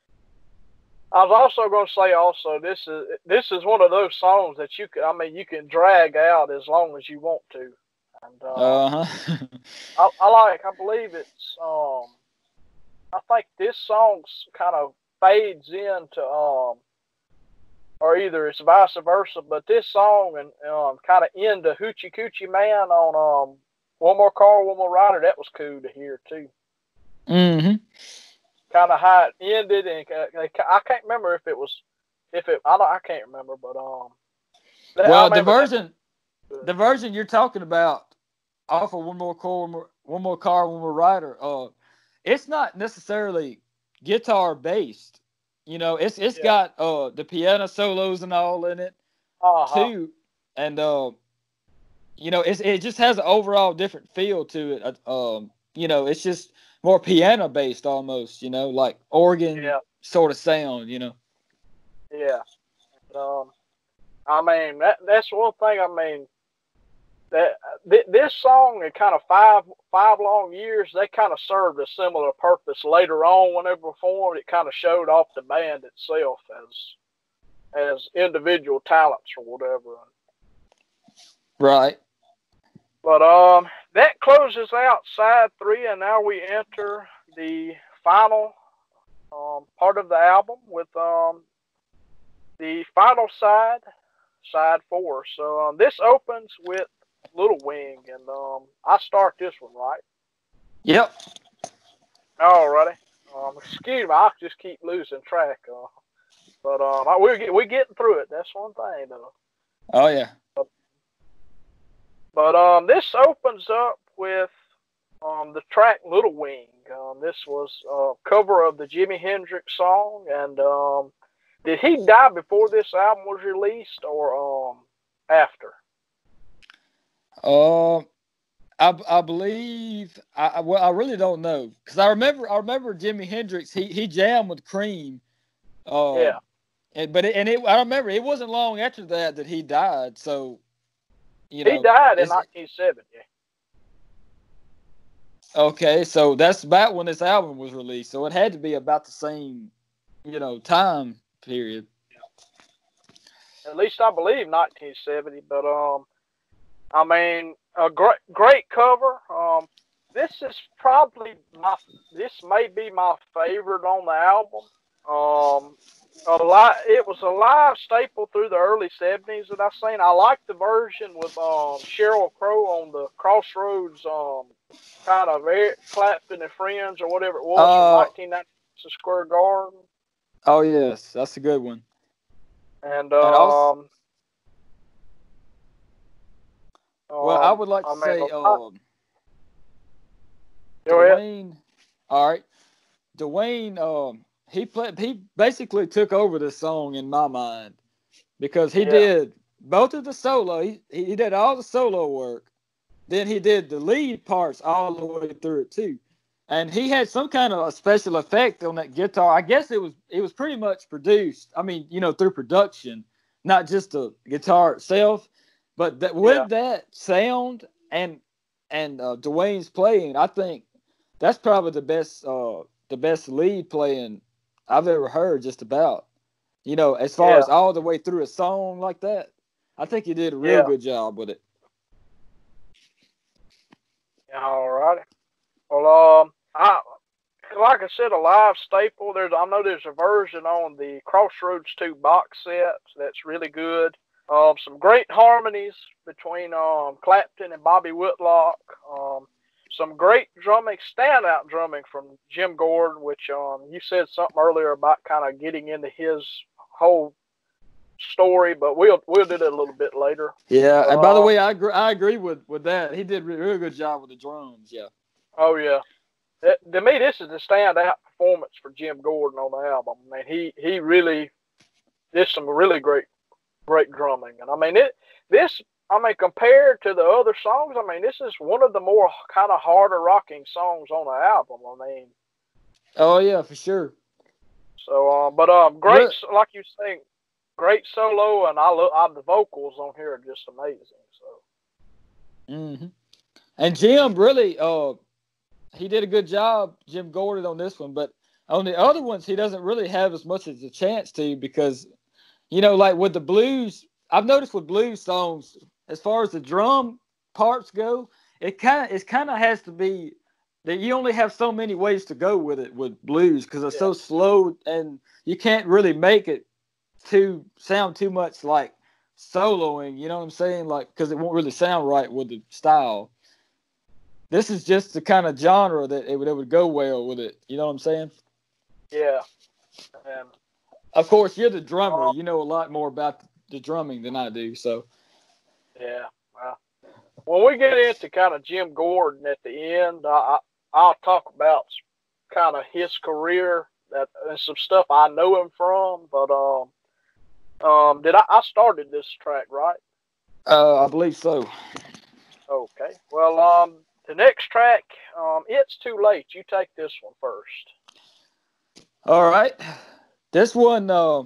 S1: I was also going to say also this is this is one of those songs that you can, I mean, you can drag out as long as you want to. And um,
S2: Uh huh.
S1: I, I like, I believe it's, um, I think this song kind of fades into, um, or either it's vice versa, but this song and um, kind of into Hoochie Coochie Man on um, One More Car, One More Rider, that was cool to hear too.
S2: Mm-hmm.
S1: Kind of how it ended, and uh, I can't remember if it was, if it, I don't, I can't remember, but um, I
S2: Well, the
S1: remember that.
S2: version, the version you're talking about, off of one more car, one more, one more car, one more rider. Uh, it's not necessarily guitar based. You know, it's it's
S1: Yeah.
S2: got uh the piano solos and all in it
S1: Uh-huh.
S2: too, and uh, you know, it's it just has an overall different feel to it. Uh, um, you know, it's just more piano based almost. You know, like organ
S1: Yeah.
S2: sort of sound. You know.
S1: Yeah. Um, I mean, that that's one thing. I mean, that th- this song and kind of five five long years, they kind of served a similar purpose later on when they performed. It kind of showed off the band itself as as individual talents or whatever.
S2: Right.
S1: But um, that closes out side three, and now we enter the final um, part of the album with um, the final side, side four. So um, this opens with Little Wing, and um, I start this one, right?
S2: Yep.
S1: Alrighty. Um, excuse me, I just keep losing track. Uh, but um, I, we're get, we're getting through it. That's one thing, though.
S2: Oh yeah.
S1: But, but um, this opens up with um, the track Little Wing. Um, this was a cover of the Jimi Hendrix song. And um, did he die before this album was released or um, after?
S2: Uh, I, I believe I, I well I really don't know because I remember I remember Jimi Hendrix he he jammed with Cream, uh,
S1: Yeah.
S2: and but it, and it I remember it wasn't long after that that he died. So you
S1: He
S2: know
S1: died in
S2: it's
S1: nineteen seventy.
S2: okay. So that's about when this album was released. So it had to be about the same you know time period.
S1: At least I believe nineteen seventy. But um, I mean, a great great cover. Um, this is probably my this may be my favorite on the album. Um, a lot. It was a live staple through the early seventies that I've seen. I like the version with um Sheryl Crow on the Crossroads um kind of Eric Clapton and Friends or whatever it was from
S2: Uh
S1: nineteen ninety Square Garden.
S2: oh yes, that's a good one.
S1: And
S2: And also,
S1: um,
S2: well, I
S1: um,
S2: would like to
S1: I mean,
S2: say,
S1: a lot.
S2: um,
S1: Go ahead.
S2: Dwayne. All right, Dwayne. Um, he played. He basically took over this song in my mind because he
S1: Yeah,
S2: did both of the solo. He he did all the solo work. Then he did the lead parts all the way through it too. And he had some kind of a special effect on that guitar. I guess it was it was pretty much produced. I mean, you know, through production, not just the guitar itself, but that
S1: yeah,
S2: with that sound and and uh, Dwayne's playing, I think that's probably the best uh, the best lead playing I've ever heard. Just about, you know, as far
S1: yeah,
S2: as all the way through a song like that, I think he did a real
S1: yeah.
S2: good job with it.
S1: All righty. Well, um, I like I said, a live staple. There's I know there's a version on the Crossroads two box set that's really good. Um, some great harmonies between um Clapton and Bobby Whitlock. Um, some great drumming, standout drumming from Jim Gordon, which um you said something earlier about kind of getting into his whole story, but we'll we'll do that a little bit later.
S2: Yeah,
S1: But
S2: and by the
S1: um,
S2: way, I agree, I agree with, with that. He did a real good job with the drums. Yeah.
S1: oh yeah, it, to me this is the standout performance for Jim Gordon on the album. I mean, he he really did some really great great drumming, and I mean it this. I mean, compared to the other songs, I mean, this is one of the more kind of harder rocking songs on the album. I mean,
S2: Oh yeah, for sure.
S1: so um, but um, great,
S2: Look,
S1: like you saying, great solo, and I look, I, the vocals on here are just amazing. So
S2: hmm and Jim really, uh, he did a good job, Jim Gordon, on this one. But on the other ones, he doesn't really have as much as a chance to because, you know, like with the blues, I've noticed with blues songs, as far as the drum parts go, it kind of it kind of has to be that you only have so many ways to go with it with blues because it's
S1: yeah,
S2: so slow and you can't really make it too sound too much like soloing. You know what I'm saying? Like because it won't really sound right with the style. This is just the kind of genre that it would, it would go well with it. You know what I'm saying?
S1: yeah, and
S2: Of course, you're the drummer.
S1: um,
S2: You know a lot more about the drumming than I do. So,
S1: yeah. Well, when we get into kind of Jim Gordon at the end, I, I I'll talk about kind of his career that and some stuff I know him from. But um, um, did I I started this track right?
S2: uh, I believe so.
S1: Okay. Well, um, the next track, um, it's too late. You take this one first.
S2: All right. This one uh,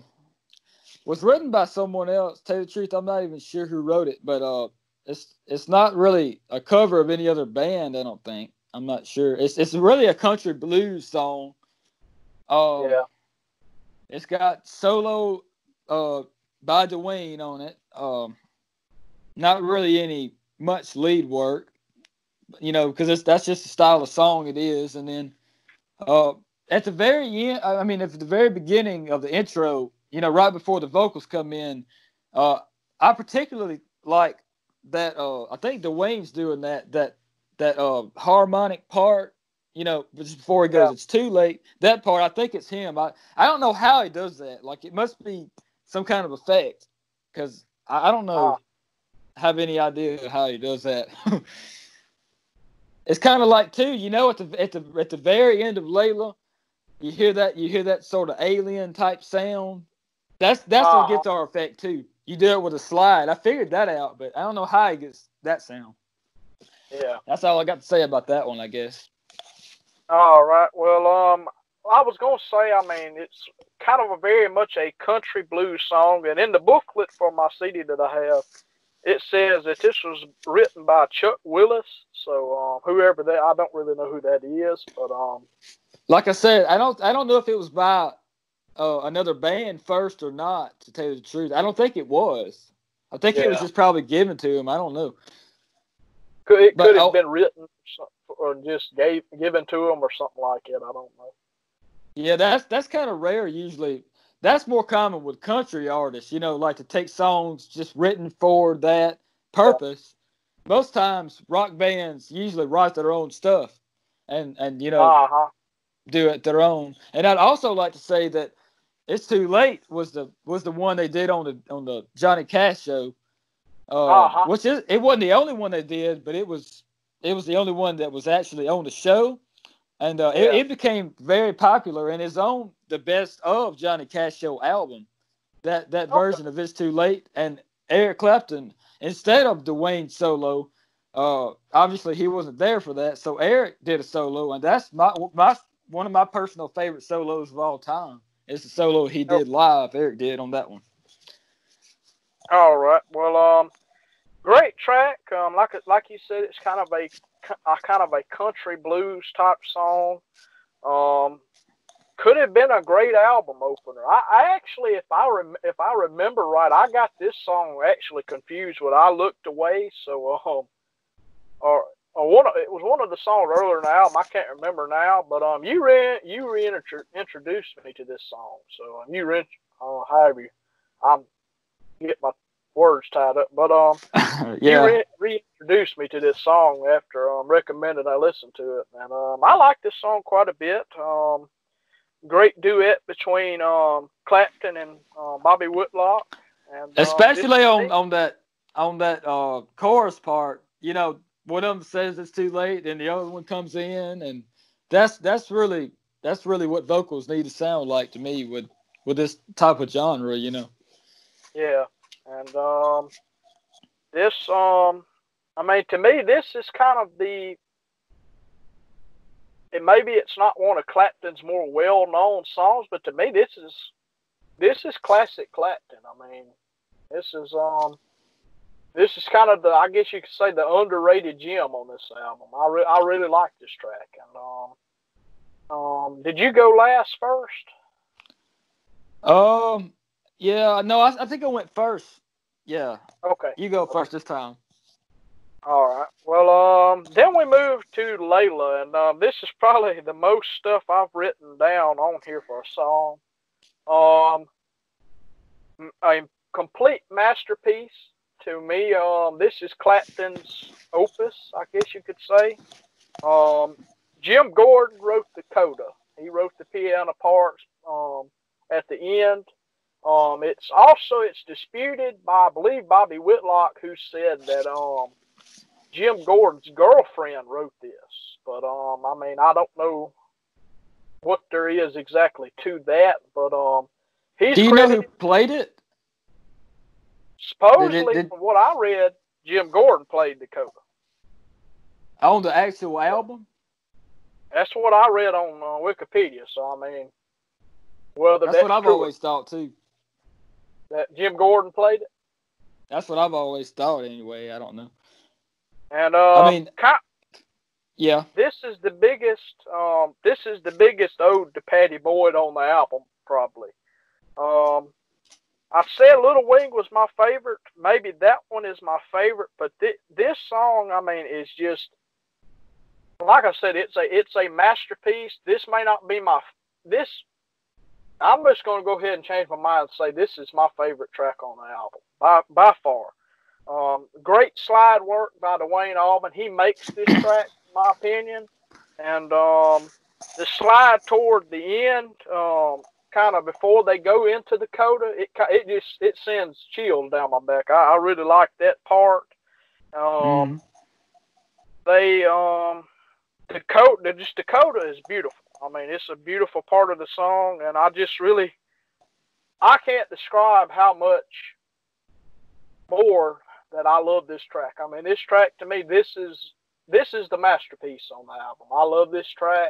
S2: was written by someone else. Tell you the truth, I'm not even sure who wrote it, but uh, it's it's not really a cover of any other band. I don't think. I'm not sure. It's it's really a country blues song. Um,
S1: Yeah.
S2: it's got solo uh by Dwayne on it. Um, not really any much lead work, you know, because that's just the style of song it is. And then uh, at the very end, I mean, at the very beginning of the intro, you know, right before the vocals come in, uh, I particularly like that. Uh, I think Dwayne's doing that that that uh, harmonic part. You know, just before he
S1: Yeah.
S2: goes, it's too late. That part, I think it's him. I I don't know how he does that. Like it must be some kind of effect because I, I don't know
S1: Ah.
S2: have any idea how he does that. it's kind of like too, you know, at the at the at the very end of Layla, you hear that you hear that sort of alien type sound. That's that's a
S1: Uh-huh.
S2: guitar effect too. You do it with a slide. I figured that out, but I don't know how he gets that sound.
S1: Yeah.
S2: That's all I got to say about that one, I guess.
S1: All right. Well, um, I was gonna say, I mean, it's kind of a very much a country blues song, and in the booklet for my C D that I have, it says that this was written by Chuck Willis. So, um, whoever that, I don't really know who that is, but um,
S2: Like I said, I don't I don't know if it was by uh, another band first or not. To tell you the truth, I don't think it was. I think it was
S1: yeah,
S2: just probably given to him. I don't know,
S1: could it
S2: but
S1: could have
S2: oh,
S1: been written or just gave given to him or something like it. I don't know.
S2: yeah, that's that's kind of rare. Usually, that's more common with country artists. You know, like to take songs just written for that
S1: Yeah.
S2: purpose. Most times, rock bands usually write their own stuff, and and you know
S1: Uh huh.
S2: do it their own. And I'd also like to say that "It's Too Late" was the was the one they did on the on the Johnny Cash show, uh,
S1: Uh huh.
S2: which is it wasn't the only one they did, but it was it was the only one that was actually on the show. And uh, it,
S1: Yeah.
S2: it became very popular and is on the best of Johnny Cash show album. That that
S1: Okay.
S2: version of "It's Too Late" and Eric Clapton instead of Dwayne's solo. Uh, obviously he wasn't there for that, so Eric did a solo, and that's my my one of my personal favorite solos of all time. It's the solo he
S1: Oh,
S2: did live. Eric did on that one.
S1: all right. Well, um, great track. Um, like like you said, it's kind of a, a kind of a country blues type song. Um, could have been a great album opener. I, I actually, if I rem, if I remember right, I got this song actually confused with "I Looked Away." So, um, or, or one, of, it was one of the songs earlier in the album. I can't remember now, but um, you re you reintroduced me to this song. So um, you re, uh, however, you, I'm get my words tied up, but um, you
S2: Yeah,
S1: re- reintroduced me to this song after um recommended I listen to it, and um, I like this song quite a bit. Um, great duet between um Clapton and uh, Bobby Whitlock, and um, this
S2: especially on on that on that uh, chorus part. You know, one of them says it's too late, and the other one comes in, and that's that's really that's really what vocals need to sound like to me with with this type of genre. You know.
S1: yeah, and um, this um, I mean, to me, this is kind of the and maybe it's not one of Clapton's more well-known songs, but to me, this is this is classic Clapton. I mean, this is um this is kind of the I guess you could say the underrated gem on this album. I re- I really like this track. And um um did you go last first?
S2: Um. Yeah. No. I, I think I went first. Yeah.
S1: Okay.
S2: You go
S1: Okay.
S2: first this time.
S1: All right. Well, um, then we move to Layla, and um, this is probably the most stuff I've written down on here for a song. Um, a complete masterpiece to me. Um, this is Clapton's opus, I guess you could say. Um, Jim Gordon wrote the coda. He wrote the piano parts um, at the end. Um, it's also it's disputed by I believe Bobby Whitlock, who said that um, Jim Gordon's girlfriend wrote this. But um, I mean I don't know what there is exactly to that. But um, he's
S2: Do you know who
S1: credited.
S2: played it? Did it
S1: Supposedly,
S2: did
S1: from what I read, Jim Gordon played the coda.
S2: on the actual album?
S1: That's what I read on uh, Wikipedia. So I mean, whether
S2: That's what
S1: that's
S2: I've
S1: true,
S2: always thought too.
S1: that Jim Gordon played it,
S2: That's what I've always thought anyway. I don't know.
S1: and
S2: I
S1: um,
S2: mean,
S1: kind,
S2: yeah.
S1: this is the biggest. Um, this is the biggest ode to Patty Boyd on the album, probably. Um, I said Little Wing was my favorite. Maybe that one is my favorite, but th- this song, I mean, is just like I said. It's a it's a masterpiece. This may not be my this. I'm just going to go ahead and change my mind and say this is my favorite track on the album by by far. Um, great slide work by Dwayne Allman. He makes this track, in my opinion, and um, the slide toward the end, um, kind of before they go into the coda, it it just it sends chills down my back. I, I really like that part. Um,
S2: Mm-hmm.
S1: they um, Dakota, just Dakota is beautiful. I mean, it's a beautiful part of the song, and I just really, I can't describe how much more that I love this track. I mean, this track to me, this is this is the masterpiece on the album. I love this track,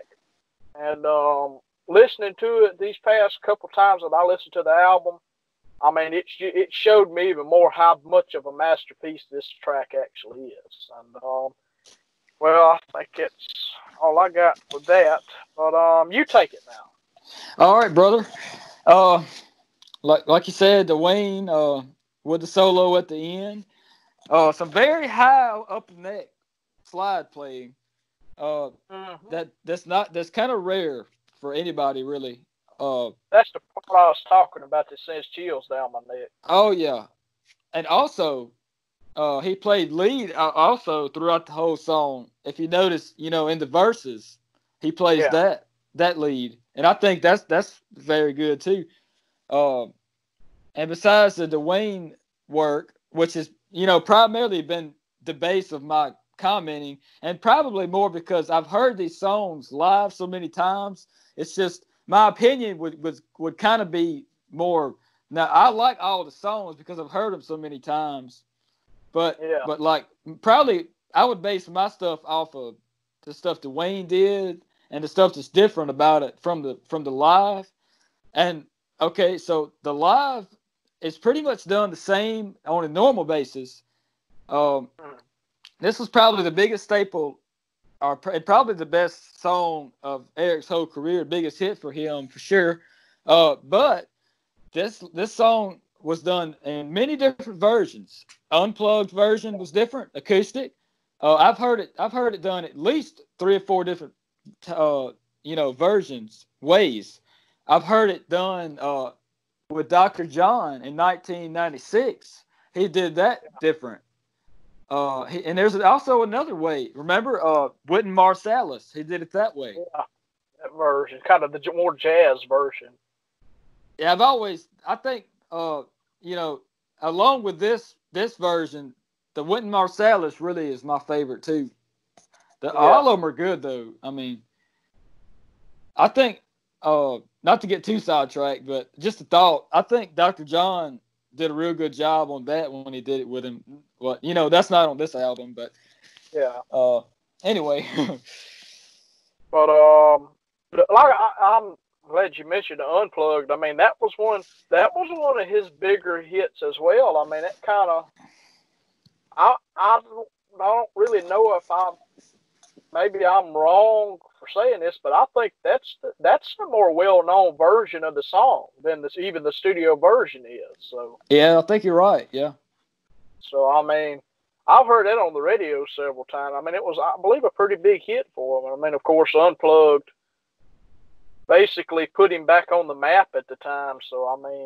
S1: and um, listening to it these past couple times that I listened to the album, I mean, it it showed me even more how much of a masterpiece this track actually is. And um, well, I think it's all I got for that. But um, you take it now.
S2: All right, brother. Uh, like like you said, the Wayne uh with the solo at the end. Uh, some very high up neck slide playing. Uh,
S1: Mm-hmm.
S2: that that's not that's kind of rare for anybody really. Uh,
S1: That's the part I was talking about that sends chills down my neck.
S2: oh yeah, and also uh he played lead uh, also throughout the whole song. If you notice, you know, in the verses, he plays
S1: Yeah.
S2: that that lead, and I think that's that's very good too. Uh, and besides the Dwayne work, which is you know primarily been the base of my commenting, and probably more because I've heard these songs live so many times. It's just my opinion would would, would kind of be more. Now I like all the songs because I've heard them so many times, but
S1: Yeah.
S2: but like probably I would base my stuff off of the stuff that Wayne did and the stuff that's different about it from the from the live. And okay, so the live is pretty much done the same on a normal basis. Um,
S1: Mm.
S2: this was probably the biggest staple, or probably the best song of Eric's whole career, biggest hit for him for sure. Uh, but this this song was done in many different versions. Unplugged version was different, acoustic. Uh, I've heard it. I've heard it done at least three or four different, uh, you know, versions, ways. I've heard it done uh, with Doctor John in nineteen ninety-six. He did that different. Uh, he, and there's also another way. Remember, uh, Wynton Marsalis. He did it that way.
S1: Yeah. That version, kind of the more jazz version.
S2: Yeah, I've always. I think, uh, you know, along with this this version, the Wynton Marsalis really is my favorite too. The,
S1: Yeah.
S2: all of them are good though. I mean, I think, uh, not to get too sidetracked, but just a thought. I think Doctor John did a real good job on that when he did it with him. Well, you know, that's not on this album, but
S1: Yeah.
S2: uh, anyway.
S1: But um, like I, I'm glad you mentioned the unplugged. I mean, that was one that was one of his bigger hits as well. I mean, it kind of I I don't, I don't really know if I'm maybe I'm wrong for saying this, but I think that's the, that's the more well known version of the song than this even the studio version is. So
S2: Yeah, I think you're right. Yeah.
S1: so I mean. I've heard it on the radio several times. I mean, it was, I believe, a pretty big hit for him. I mean, of course, Unplugged basically put him back on the map at the time. So, I mean,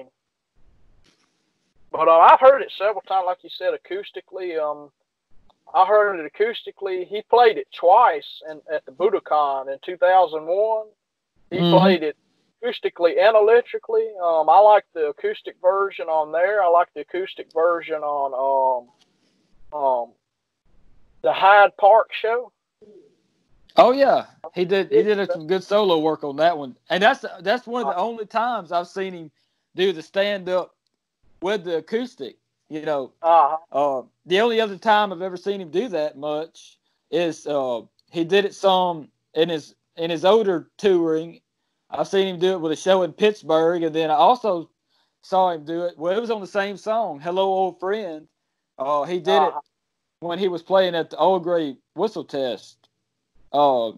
S1: but uh, I've heard it several times, like you said, acoustically. Um, I heard it acoustically. He played it twice in, at the Budokan in two thousand one. He
S2: Mm-hmm.
S1: played it acoustically and electrically. Um, I like the acoustic version on there. I like the acoustic version on um. Um, the Hyde Park show.
S2: Oh yeah, he did. He did some good solo work on that one, and that's that's one of the only times I've seen him do the stand up with the acoustic. You know,
S1: Uh-huh.
S2: uh, the only other time I've ever seen him do that much is uh, he did it some in his in his older touring. I've seen him do it with a show in Pittsburgh, and then I also saw him do it. Well, it was on the same song, "Hello, Old Friend." Uh, he did it
S1: Uh-huh.
S2: when he was playing at the Old Grey Whistle Test. Uh,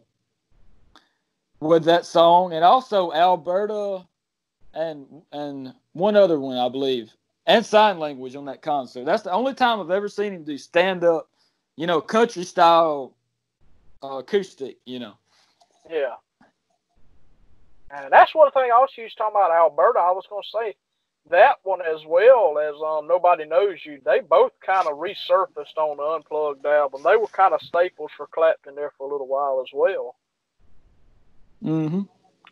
S2: with that song, and also Alberta, and and one other one I believe, and sign language on that concert. That's the only time I've ever seen him do stand up, you know, country style uh, acoustic. You know.
S1: Yeah. And that's one thing I was used talking about Alberta. I was going to say that one as well as um, Nobody Knows You. They both kind of resurfaced on the Unplugged album. They were kind of staples for Clapton there for a little while as well.
S2: Mm-hmm.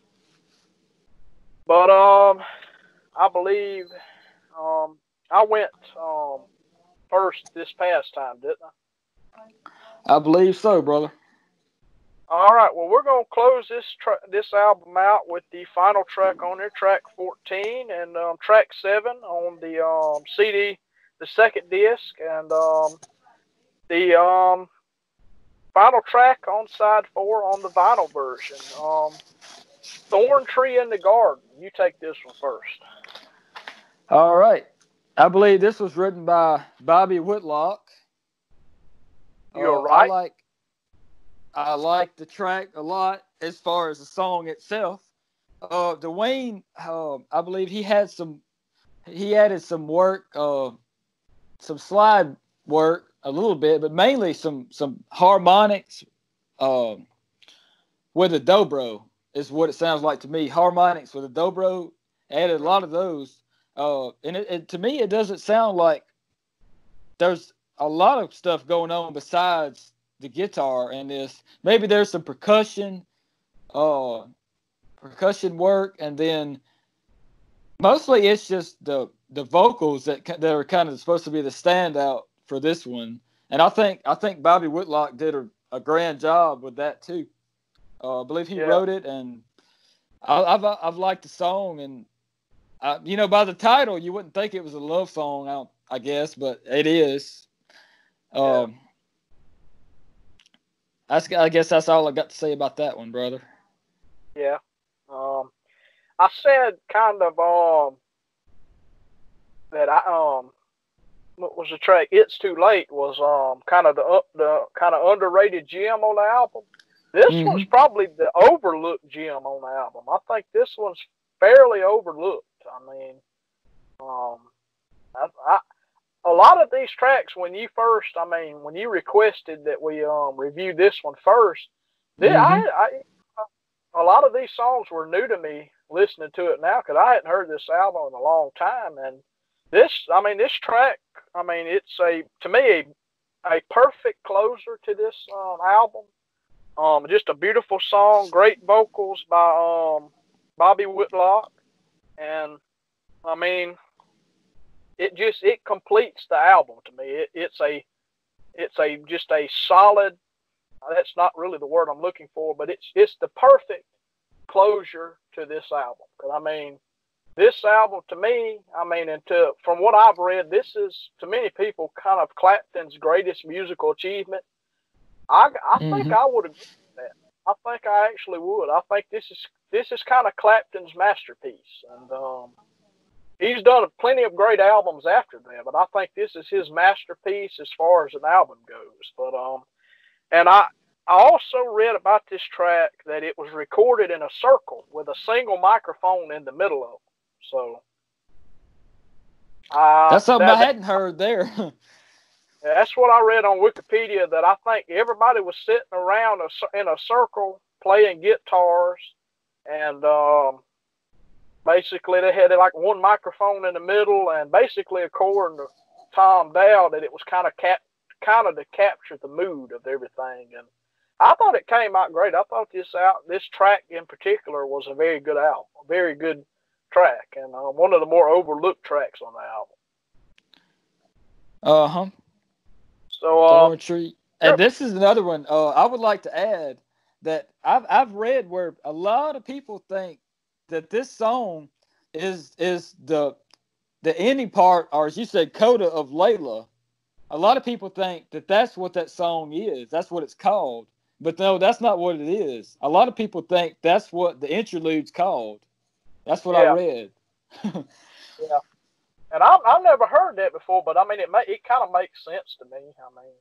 S1: But um, I believe um, I went um first this past time, didn't I?
S2: I believe so, brother.
S1: All right. Well, we're gonna close this tra- this album out with the final track on there, track fourteen, and um, track seven on the um, C D, the second disc, and um, the um, final track on side four on the vinyl version. Um, Thorn Tree in the Garden. You take this one first.
S2: All right. I believe this was written by Bobby Whitlock.
S1: You're
S2: Uh, I
S1: right.
S2: like I like the track a lot as far as the song itself. Uh, Dwayne, uh, I believe he had some, he added some work, uh, some slide work a little bit, but mainly some some harmonics uh, with a dobro is what it sounds like to me. Harmonics with a dobro, added a lot of those, uh, and it, it, to me it doesn't sound like there's a lot of stuff going on besides the guitar in this. Maybe there's some percussion, uh, percussion work, and then mostly it's just the the vocals that that are kind of supposed to be the standout for this one. And I think I think Bobby Whitlock did a, a grand job with that too. Uh, I believe he
S1: Yeah.
S2: wrote it, and I, I've I've liked the song, and I, you know, by the title you wouldn't think it was a love song, I, I guess, but it is.
S1: Yeah.
S2: Um, I, I guess that's all I got to say about that one, brother.
S1: Yeah. Um, I said kind of um that I um what was the track? It's Too Late was um kind of the up the kind of underrated gem on the album. This
S2: Mm-hmm.
S1: one's probably the overlooked gem on the album. I think this one's fairly overlooked. I mean, um, I, I a lot of these tracks when you first, I mean, when you requested that we um review this one first, this,
S2: Mm-hmm.
S1: I, I a lot of these songs were new to me listening to it now because I hadn't heard this album in a long time. And this, I mean, this track, I mean, it's a to me a, a perfect closer to this um, album. Um, just a beautiful song, great vocals by um Bobby Whitlock, and I mean, it just it completes the album to me. It, it's a it's a just a solid. That's not really the word I'm looking for, but it's it's the perfect closure to this album. Because I mean, this album to me, I mean, and to from what I've read, this is to many people kind of Clapton's greatest musical achievement. I I
S2: Mm-hmm.
S1: think I would agree with that. I think I actually would. I think this is this is kind of Clapton's masterpiece, and um, he's done plenty of great albums after that, but I think this is his masterpiece as far as an album goes. But um, and I I also read about this track that it was recorded in a circle with a single microphone in the middle of it. So uh,
S2: That's something
S1: that,
S2: I
S1: that
S2: hadn't heard there.
S1: that's what I read on Wikipedia. That I think everybody was sitting around a, in a circle playing guitars, and um, basically they had like one microphone in the middle, and basically according to Tom Dowd, that it was kind of cap, kind of to capture the mood of everything. And I thought it came out great. I thought this out this track in particular was a very good album, a very good track, and uh, one of the more overlooked tracks on the album.
S2: Uh huh.
S1: So, uh,
S2: Thorn Tree. And this is another one. Uh, I would like to add that I've I've read where a lot of people think that this song is is the the ending part, or as you said, coda of Layla. A lot of people think that that's what that song is. That's what it's called. But no, that's not what it is. A lot of people think that's what the interlude's called. That's what I
S1: yeah,
S2: read.
S1: yeah. And I've I've never heard that before, but I mean it may, it kind of makes sense to me. I mean,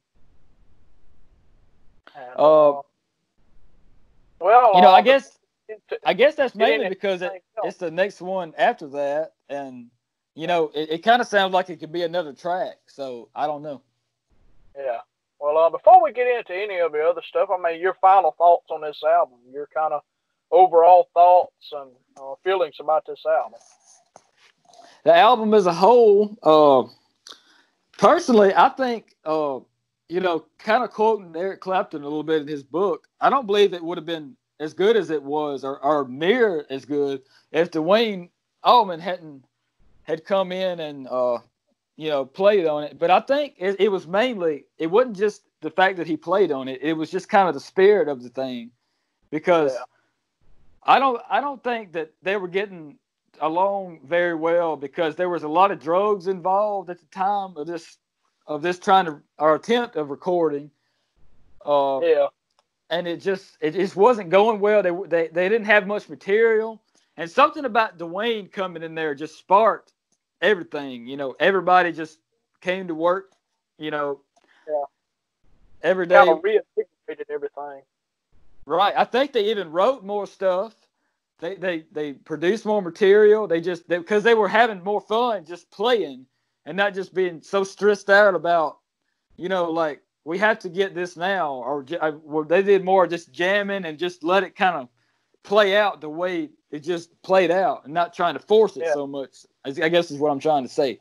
S1: and,
S2: uh,
S1: uh, well,
S2: you know, I
S1: uh,
S2: guess
S1: to,
S2: I guess that's
S1: getting
S2: mainly
S1: into
S2: because it,
S1: anything else.
S2: it's the next one after that, and you know, it, it kind of sounds like it could be another track. So I don't know.
S1: Yeah. Well, uh, before we get into any of the other stuff, I mean, your final thoughts on this album, your kind of overall thoughts and uh, feelings about this album.
S2: The album as a whole, uh, personally, I think, uh, you know, kind of quoting Eric Clapton a little bit in his book, I don't believe it would have been as good as it was, or, or near as good, if Dwayne Allman hadn't had come in and uh, you know, played on it. But I think it, it was mainly, it wasn't just the fact that he played on it. It was just kind of the spirit of the thing. because
S1: Yeah.
S2: I don't I don't think that they were getting along very well because there was a lot of drugs involved at the time of this of this trying to or attempt of recording. Uh,
S1: Yeah.
S2: and it just it just wasn't going well. They they they didn't have much material, and something about Dwayne coming in there just sparked everything. You know, everybody just came to work. You know,
S1: Yeah.
S2: every
S1: Kind
S2: day.
S1: of reinvigorated everything.
S2: Right. I think they even wrote more stuff. They they they produced more material. They just because they, they were having more fun just playing and not just being so stressed out about, you know, like we have to get this now, or I, well, they did more just jamming and just let it kind of play out the way it just played out and not trying to force it
S1: Yeah.
S2: so much. I guess is what I'm trying to say.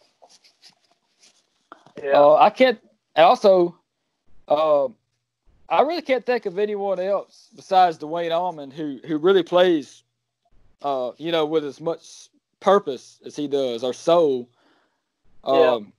S1: Yeah.
S2: Uh, I can't. Also, uh, I really can't think of anyone else besides Dwayne Allman who who really plays, uh, you know, with as much purpose as he does or soul.
S1: Yeah.
S2: Um,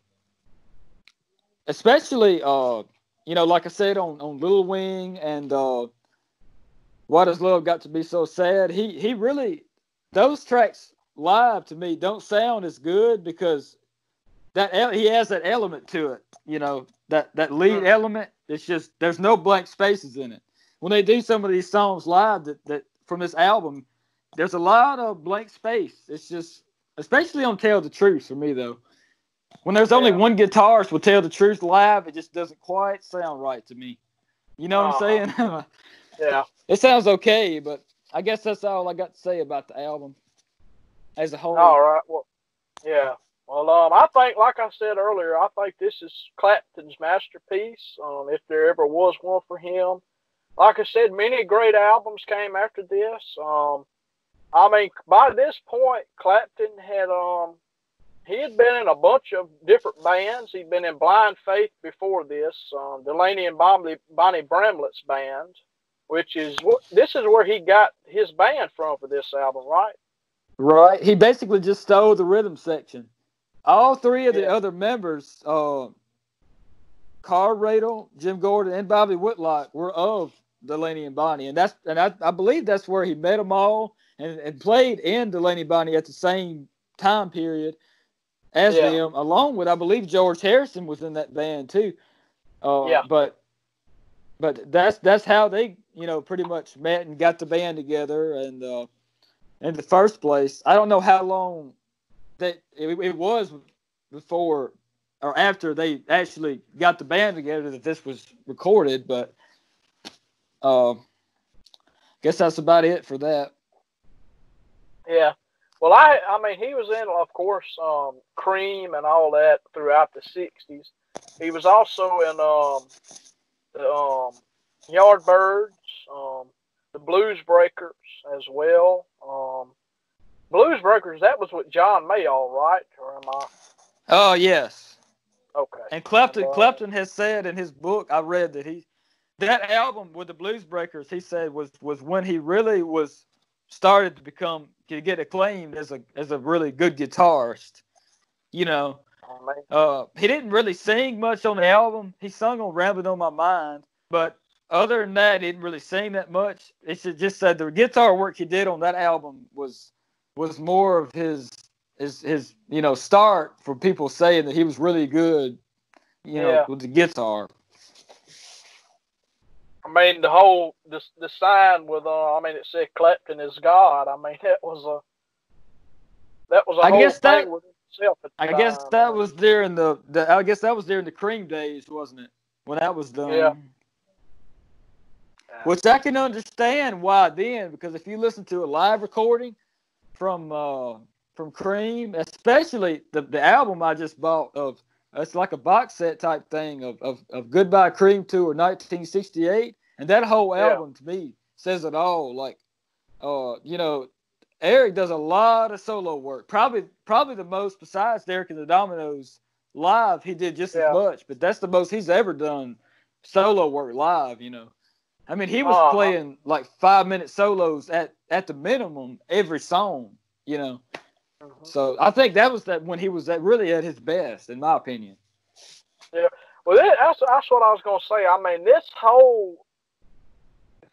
S2: especially, uh, you know, like I said on on Little Wing and uh, Why Does Love Got to Be So Sad? He he really those tracks live to me don't sound as good because that he has that element to it. You know, that that lead
S1: Mm.
S2: element. It's just there's no blank spaces in it. When they do some of these songs live that that from this album, there's a lot of blank space. It's just especially on Tell the Truth for me though. When there's only
S1: Yeah.
S2: one guitarist will Tell the Truth live, it just doesn't quite sound right to me. You know what I'm
S1: Uh-huh.
S2: saying?
S1: Yeah.
S2: It sounds okay, but I guess that's all I got to say about the album as a whole.
S1: All right. Well, yeah. Well, um, I think, like I said earlier, I think this is Clapton's masterpiece. Um, if there ever was one for him. Like I said, many great albums came after this. Um, I mean, by this point, Clapton had um he had been in a bunch of different bands. He'd been in Blind Faith before this, um, Delaney and Bonnie, Bonnie Bramlett's band, which is this is where he got his band from for this album, right?
S2: Right. He basically just stole the rhythm section. All three of the
S1: Yeah,
S2: other members, uh, Carl Radle, Jim Gordon, and Bobby Whitlock, were of Delaney and Bonnie, and that's and I, I believe that's where he met them all and, and played in Delaney and Bonnie at the same time period as
S1: yeah,
S2: them, along with I believe George Harrison was in that band too. Uh,
S1: yeah,
S2: but but that's that's how they you know pretty much met and got the band together and uh, in the first place. I don't know how long that it, it was before or after they actually got the band together that this was recorded, but uh, guess that's about it for that.
S1: yeah. Well, I I mean, he was in, of course, um, Cream and all that throughout the sixties. He was also in um, the um, Yardbirds, um, the Blues Breakers as well. Um, Blues Breakers, that was with John Mayall, right? Or am I?
S2: Oh yes,
S1: Okay.
S2: and
S1: And,
S2: Clapton
S1: uh,
S2: Clapton has said in his book I read that he that album with the Blues Breakers he said was was when he really was started to become to get acclaimed as a as a really good guitarist. You know,
S1: oh, man.
S2: uh, he didn't really sing much on the album. He sung on "Rambling on My Mind," but other than that, he didn't really sing that much. It just said the guitar work he did on that album was was more of his his his you know start for people saying that he was really good. You know,
S1: Yeah.
S2: with the guitar.
S1: I mean, the whole, the, the sign with, uh, I mean, it said Clapton is God. I mean, that was a, that was a
S2: I
S1: whole
S2: guess
S1: thing
S2: that
S1: with itself at
S2: I
S1: the
S2: guess
S1: time. I
S2: that
S1: mean,
S2: was during the, the I guess that was during the Cream days, wasn't it? When that was
S1: yeah.
S2: done.
S1: Yeah.
S2: Which I can understand why then, because if you listen to a live recording from uh, from Cream, especially the, the album I just bought of it's like a box set type thing of, of, of Goodbye Cream Tour nineteen sixty-eight, and that whole
S1: Yeah.
S2: album to me says it all. Like, uh, you know, Eric does a lot of solo work, probably probably the most besides Derek and the Dominos live. He did just as
S1: Yeah.
S2: much, but that's the most he's ever done solo work live. You know. I mean, he was
S1: Uh-huh.
S2: playing like five minute solos at, at the minimum every song, you know.
S1: Hmm.
S2: So I think that was that when he was at really at his best, in my opinion.
S1: Yeah. Well, that, that's, that's what I was going to say. I mean, this whole,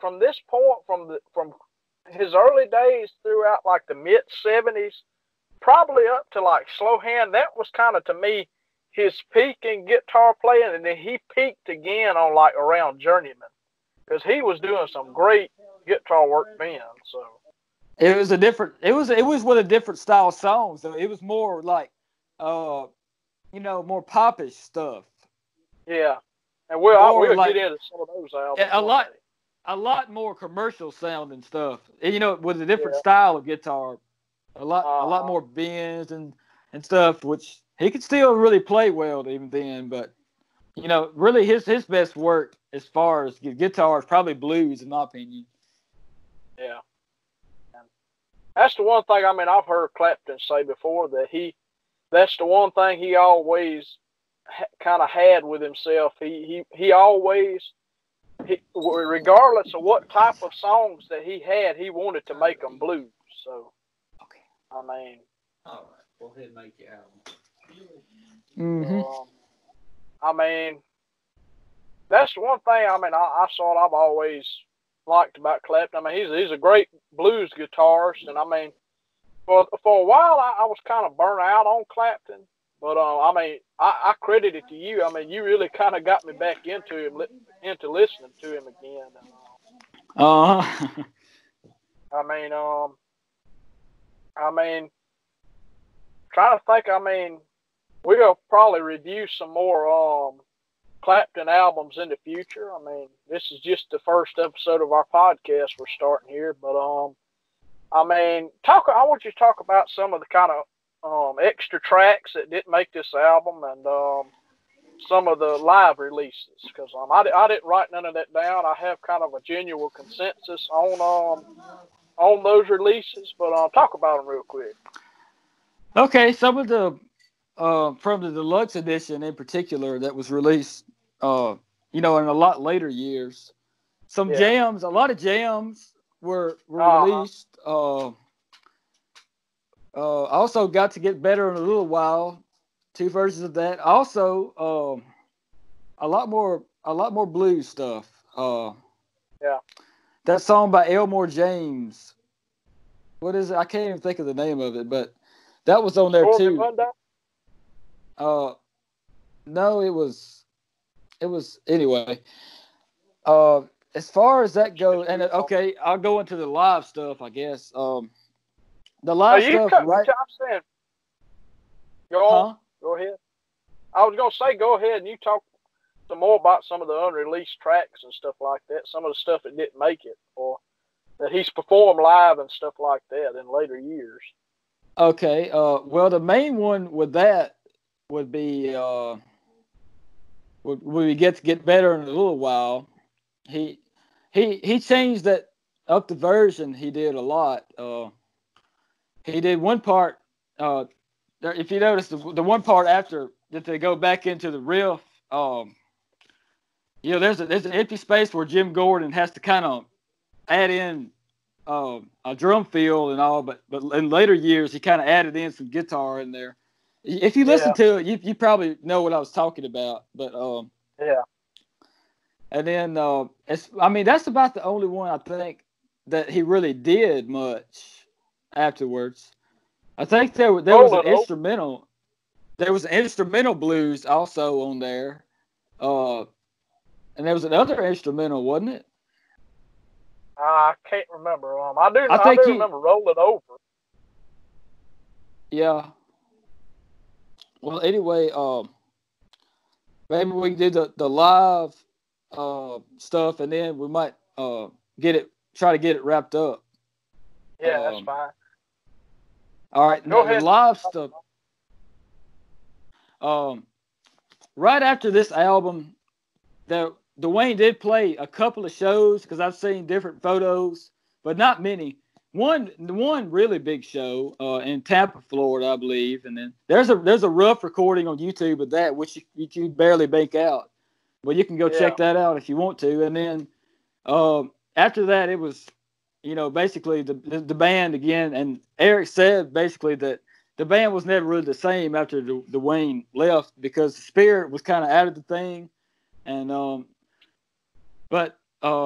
S1: from this point, from the from his early days throughout like the mid seventies, probably up to like Slow Hand, that was kind of to me his peak in guitar playing, and then he peaked again on like around Journeyman, because he was doing some great guitar work then. So
S2: it was a different. It was it was with a different style song. So it was more like, uh, you know, more popish stuff.
S1: Yeah, and we'll I, we'll
S2: like,
S1: get into some of those albums.
S2: A lot, day. a lot more commercial sounding stuff. You know, with a different
S1: yeah.
S2: style of guitar. A lot, uh, a lot more bends and, and stuff, which he could still really play well even then. But you know, really his his best work as far as guitar is probably blues, in my opinion.
S1: Yeah, and that's the one thing. I mean, I've heard Clapton say before that he, that's the one thing he always ha- kind of had with himself. He he he always, he, regardless of what type of songs that he had, he wanted to make them blues. So. I mean,
S3: all right, go ahead and make your album.
S2: Mm-hmm.
S1: Um, I mean, that's the one thing. I mean, I, I saw I've always liked about Clapton. I mean, he's he's a great blues guitarist, and I mean, for for a while I, I was kind of burnt out on Clapton, but uh, I mean, I, I credit it to you. I mean, you really kind of got me back into him, into listening to him again.
S2: Uh huh.
S1: I mean, um. I mean, trying to think, I mean, we'll probably review some more um, Clapton albums in the future. I mean, this is just the first episode of our podcast we're starting here. But, um, I mean, talk. I want you to talk about some of the kind of um, extra tracks that didn't make this album and um, some of the live releases. Because um, I, I didn't write none of that down. I have kind of a genuine consensus on um, on those releases, but uh, talk about them real quick.
S2: Okay, some of the uh, from the deluxe edition in particular that was released, uh, you know, in a lot later years. Some yeah. jams, a lot of jams were were uh-huh. released. Uh, uh, also got to get better in a little while. Two versions of that. Also, um, a lot more, a lot more blues stuff. Uh,
S1: yeah.
S2: That song by Elmore James. What is it? I can't even think of the name of it, but that was on there too. Uh, no, it was, it was anyway. Uh, as far as that goes, and okay, I'll go into the live stuff, I guess. Um, the live
S1: oh, you
S2: stuff,
S1: cut,
S2: right?
S1: Saying, go on, huh? Go ahead. I was gonna say, go ahead and you talk some more about some of the unreleased tracks and stuff like that. Some of the stuff that didn't make it, or that he's performed live and stuff like that in later years.
S2: Okay. Uh, well, the main one with that would be uh, would, would we get to get better in a little while. He he he changed that up the version. He did a lot. Uh, he did one part. Uh, there, if you notice the the one part after that they go back into the riff. Um, you know, there's a there's an empty space where Jim Gordon has to kind of add in uh, a drum fill and all, but but in later years he kind of added in some guitar in there. If you listen yeah. to it, you you probably know what I was talking about. But um,
S1: yeah.
S2: And then uh, it's I mean that's about the only one I think that he really did much afterwards. I think there there was an instrumental. There was an instrumental blues also on there. Uh, and there was another instrumental, wasn't it?
S1: I can't remember. Um, I do. I, I do he, remember Roll It Over.
S2: Yeah. Well, anyway, um, maybe we did the, the live uh, stuff, and then we might uh, get it, try to get it wrapped up.
S1: Yeah, um, that's fine.
S2: All right,
S1: go
S2: now,
S1: ahead.
S2: The live stuff. Um, right after this album, there. Dwayne did play a couple of shows because I've seen different photos, but not many. One, one really big show uh, in Tampa, Florida, I believe, and then there's a there's a rough recording on YouTube of that, which you, you can barely make out, but you can go yeah. check that out if you want to. And then um, after that, it was, you know, basically the, the the band again. And Eric said basically that the band was never really the same after Dwayne left because the spirit was kind of out of the thing, and um. But uh,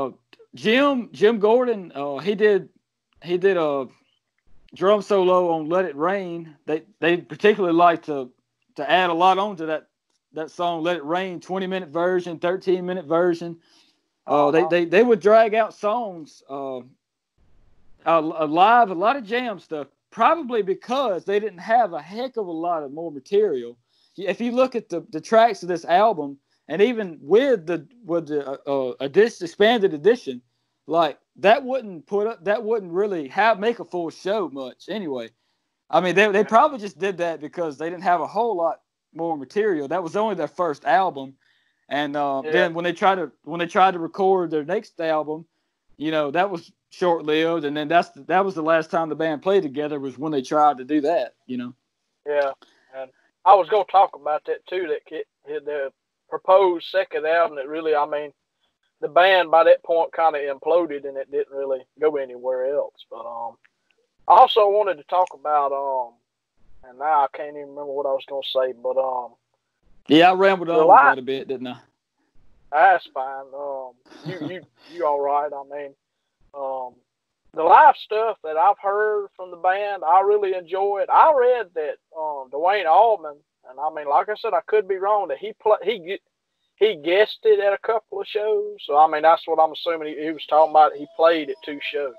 S2: Jim Jim Gordon, uh, he did he did a drum solo on "Let It Rain." They they particularly like to to add a lot onto that that song, "Let It Rain," twenty minute version, thirteen minute version. Uh, uh-huh. they, they they would drag out songs, uh, a, a live, a lot of jam stuff, probably because they didn't have a heck of a lot of more material. If you look at the, the tracks of this album, and even with the with the uh, uh, a this expanded edition, like that wouldn't put up, that wouldn't really have make a full show much anyway. I mean, they they probably just did that because they didn't have a whole lot more material. That was only their first album, and uh, yeah. then when they tried to when they tried to record their next album, you know, that was short lived, and then that's that was the last time the band played together was when they tried to do that. You know.
S1: Yeah, and I was gonna talk about that too. That kid, the proposed second album. That really, I mean, the band by that point kind of imploded, and it didn't really go anywhere else. But um. I also wanted to talk about, um, and now I can't even remember what I was going to say, but um,
S2: yeah, I rambled on live, quite a bit, didn't I?
S1: That's fine. Um, you you you all right? I mean, um, the live stuff that I've heard from the band, I really enjoy it. I read that um, Dwayne Allman, and I mean, like I said, I could be wrong, that he play he he guested at a couple of shows. So I mean, that's what I'm assuming he, he was talking about. He played at two shows.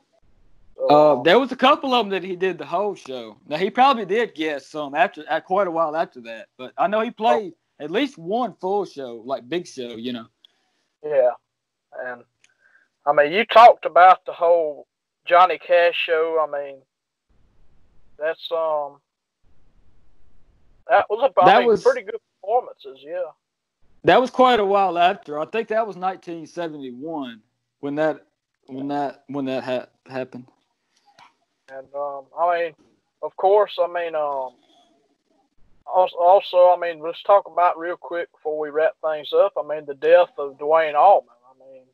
S2: Uh, there was a couple of them that he did the whole show. Now he probably did guess some after, at quite a while after that, but I know he played oh. at least one full show, like big show, you know.
S1: Yeah, and I mean, you talked about the whole Johnny Cash show. I mean, that's um, that was a I
S2: that
S1: mean,
S2: was
S1: pretty good performances. Yeah,
S2: that was quite a while after. I think that was nineteen seventy-one when that when that when that ha- happened.
S1: And, um, I mean, of course, I mean, um, also, also, I mean, let's talk about real quick before we wrap things up. I mean, the death of Dwayne Allman. I mean,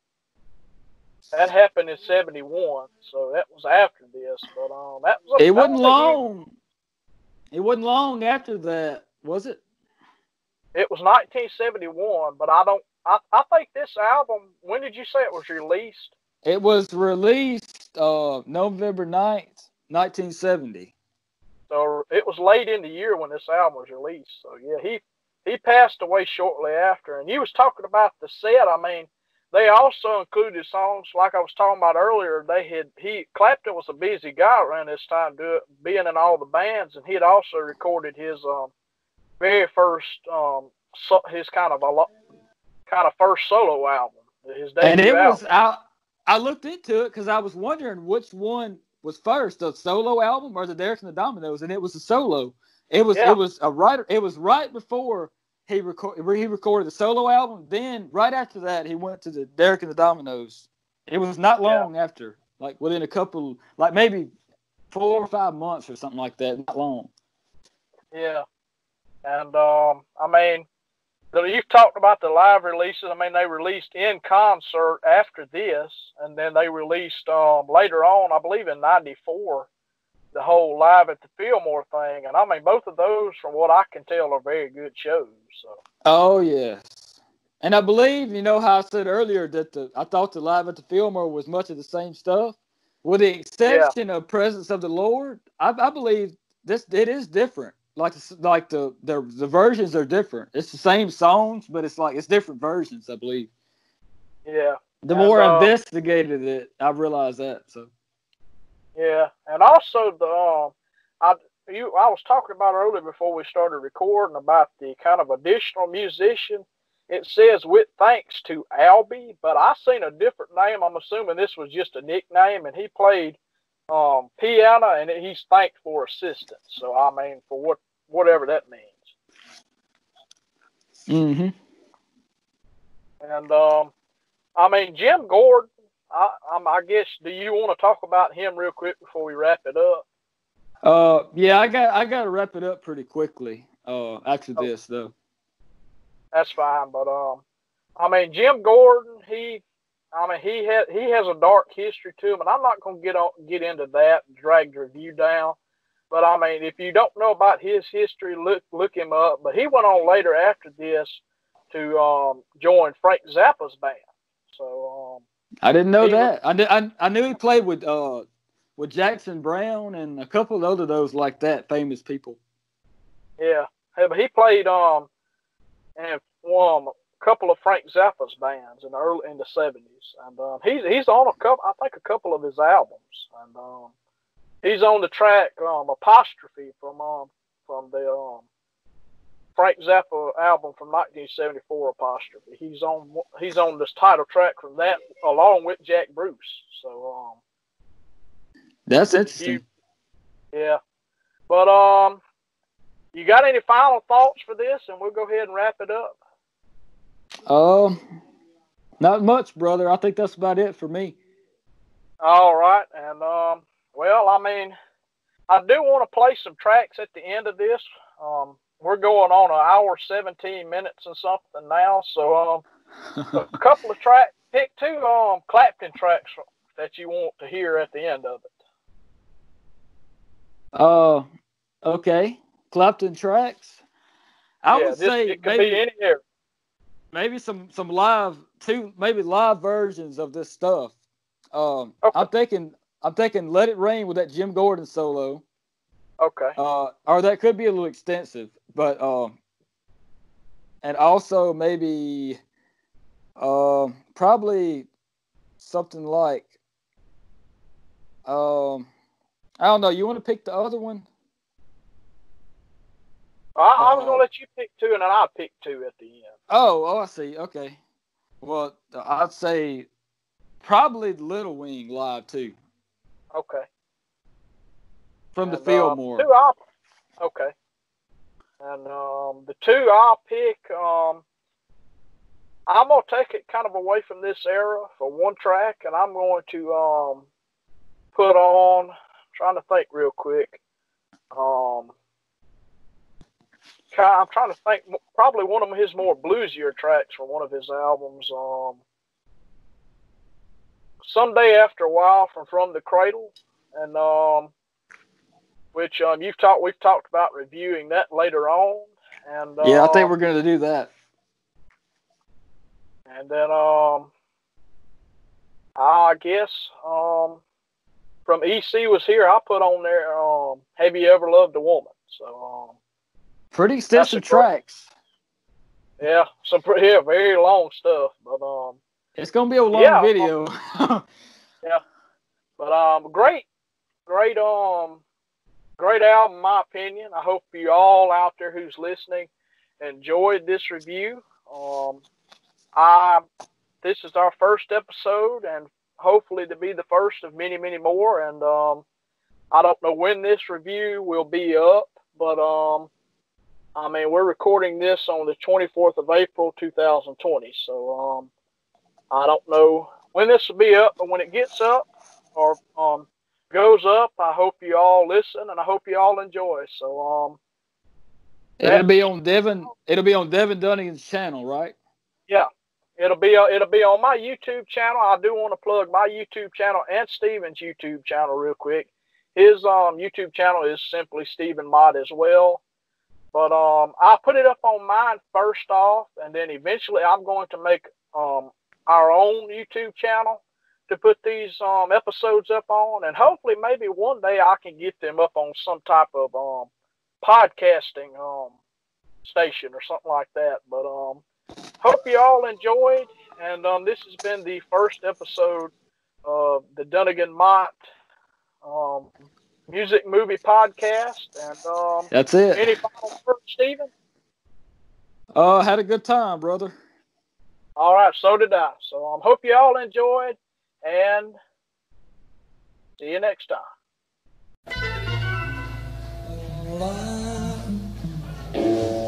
S1: that happened in seventy-one, so that was after this. But um, that was a,
S2: it
S1: that
S2: wasn't
S1: was
S2: long.
S1: Huge...
S2: It wasn't long after that, was it?
S1: It was nineteen seventy-one, but I don't. I I think this album. When did you say it was released?
S2: It was released uh, November ninth, nineteen seventy.
S1: So it was late in the year when this album was released. So, yeah, he, he passed away shortly after. And you was talking about the set. I mean, they also included songs, like I was talking about earlier. They had he Clapton was a busy guy around this time, do it, being in all the bands. And he had also recorded his um, very first, um, so, his kind of, a, kind of first solo album. His debut
S2: and it
S1: album.
S2: was out. I looked into it because I was wondering which one was first, the solo album or the Derek and the Dominos, and it was a solo. It was yeah. it was a right. It was right before he record he recorded the solo album. Then right after that, he went to the Derek and the Dominos. It was not long yeah. after, like within a couple, like maybe four or five months or something like that. Not long.
S1: Yeah, and um, I mean. You've talked about the live releases. I mean, they released in concert after this, and then they released um, later on, I believe in ninety-four, the whole Live at the Fillmore thing. And I mean, both of those, from what I can tell, are very good shows. So.
S2: Oh, yes. And I believe, you know how I said earlier that the I thought the Live at the Fillmore was much of the same stuff. With the exception yeah. of Presence of the Lord, I, I believe this it is different. Like like the, the the versions are different. It's the same songs, but it's like it's different versions, I believe.
S1: Yeah.
S2: The more and, uh, I investigated it, I realized that. So.
S1: Yeah, and also the um, I you I was talking about earlier before we started recording about the kind of additional musician. It says with thanks to Albie, but I seen a different name. I'm assuming this was just a nickname, and he played um piano, and he's thanked for assistance. So I mean, for what. Whatever that means.
S2: Mm-hmm.
S1: And um, I mean Jim Gordon. I, I'm, I guess. Do you want to talk about him real quick before we wrap it up?
S2: Uh, yeah, I got I got to wrap it up pretty quickly. Uh, after oh, this though.
S1: That's fine, but um, I mean Jim Gordon. He, I mean he had he has a dark history to him, and I'm not going to get on get into that. Drag the review down. But, I mean, if you don't know about his history, look look him up. But he went on later after this to um, join Frank Zappa's band. So, um,
S2: I didn't know
S1: He was,
S2: that. I, knew, I I knew he played with uh with Jackson Brown and a couple of other those like that famous people.
S1: yeah, hey, but he played um in um, a couple of Frank Zappa's bands in the early in the seventies, and um, he's he's on a couple, I think, a couple of his albums, and um, he's on the track um, Apostrophe from um from the um Frank Zappa album from nineteen seventy-four, Apostrophe. He's on he's on this title track from that along with Jack Bruce. So um,
S2: That's
S1: if you,
S2: interesting.
S1: yeah, but um, you got any final thoughts for this, and we'll go ahead and wrap it up.
S2: Um, not much, brother. I think that's about it for me.
S1: All right, and um, well, I mean, I do want to play some tracks at the end of this. Um, we're going on an hour, seventeen minutes and something now, so um, a couple of tracks. Pick two um Clapton tracks that you want to hear at the end of it.
S2: Uh, okay. Clapton tracks. I
S1: Yeah,
S2: would
S1: this
S2: say
S1: it could
S2: maybe
S1: be any era.
S2: maybe some some live two maybe live versions of this stuff. Um,
S1: Okay.
S2: I'm thinking I'm thinking Let It Rain with that Jim Gordon solo.
S1: Okay.
S2: Uh, or that could be a little extensive, but um, and also maybe um probably something like um I don't know. You want to pick the other one?
S1: I, I was
S2: Uh,
S1: gonna let you pick two, and then I'll pick two at the end.
S2: oh, oh, I see. Okay. Well, I'd say probably Little Wing live too
S1: Okay.
S2: from the
S1: And uh,
S2: Fillmore.
S1: two I'll, okay. And um, the two I'll pick, um, I'm gonna take it kind of away from this era for one track, and I'm going to um, put on. Trying to think real quick. Um, I'm trying to think. Probably one of his more bluesier tracks from one of his albums. Um, Someday After a While from From the Cradle, and um, which um, you've talked. We've talked about reviewing that later on. And
S2: Yeah, I think
S1: um,
S2: we're going to do that.
S1: And then um, I guess um, from E C Was Here, I put on there. Um, Have You Ever Loved a Woman? So um,
S2: pretty extensive
S1: great,
S2: tracks.
S1: Yeah, some pretty yeah, very long stuff, but um,
S2: it's gonna be a long
S1: yeah,
S2: video.
S1: um, yeah, but um, great, great um, great album, in my opinion. I hope you all out there who's listening enjoyed this review. Um, I this is our first episode, and hopefully to be the first of many, many more. And um, I don't know when this review will be up, but um. I mean, we're recording this on the twenty-fourth of April, two thousand twenty. So, um, I don't know when this will be up, but when it gets up or um goes up, I hope you all listen and I hope you all enjoy. So, um,
S2: it'll be on Devin. It'll be on Devin Dungan's channel, right?
S1: Yeah, it'll be uh, it'll be on my YouTube channel. I do want to plug my YouTube channel and Steven's YouTube channel real quick. His um YouTube channel is simply Dungan-Mott as well. But um, I'll put it up on mine first off, and then eventually I'm going to make um, our own YouTube channel to put these um, episodes up on, and hopefully maybe one day I can get them up on some type of um, podcasting um, station or something like that. But um, hope you all enjoyed, and um, this has been the first episode of the Dungan-Mott um, Music Movie Podcast, and um,
S2: that's it.
S1: Any final words, Steven?
S2: Uh, had a good time, brother.
S1: All right, so did I. So I um, hope you all enjoyed, and see you next time.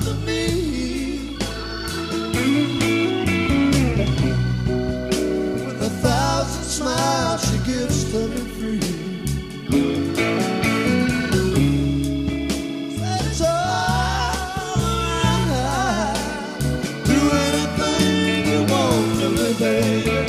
S4: to me. With a thousand smiles she gives to me free. It's alright. Do anything you want to me, baby.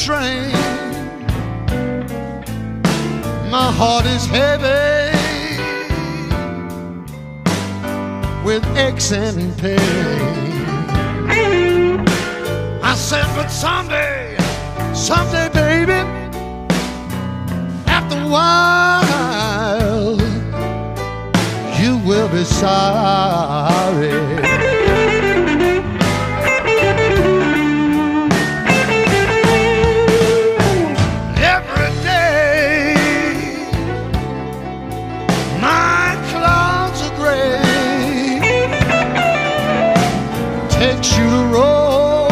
S4: train. My heart is heavy with aches and pain. I said, but someday, someday, baby, after a while, you will be sorry. Every day, my clouds are gray. Takes you to roll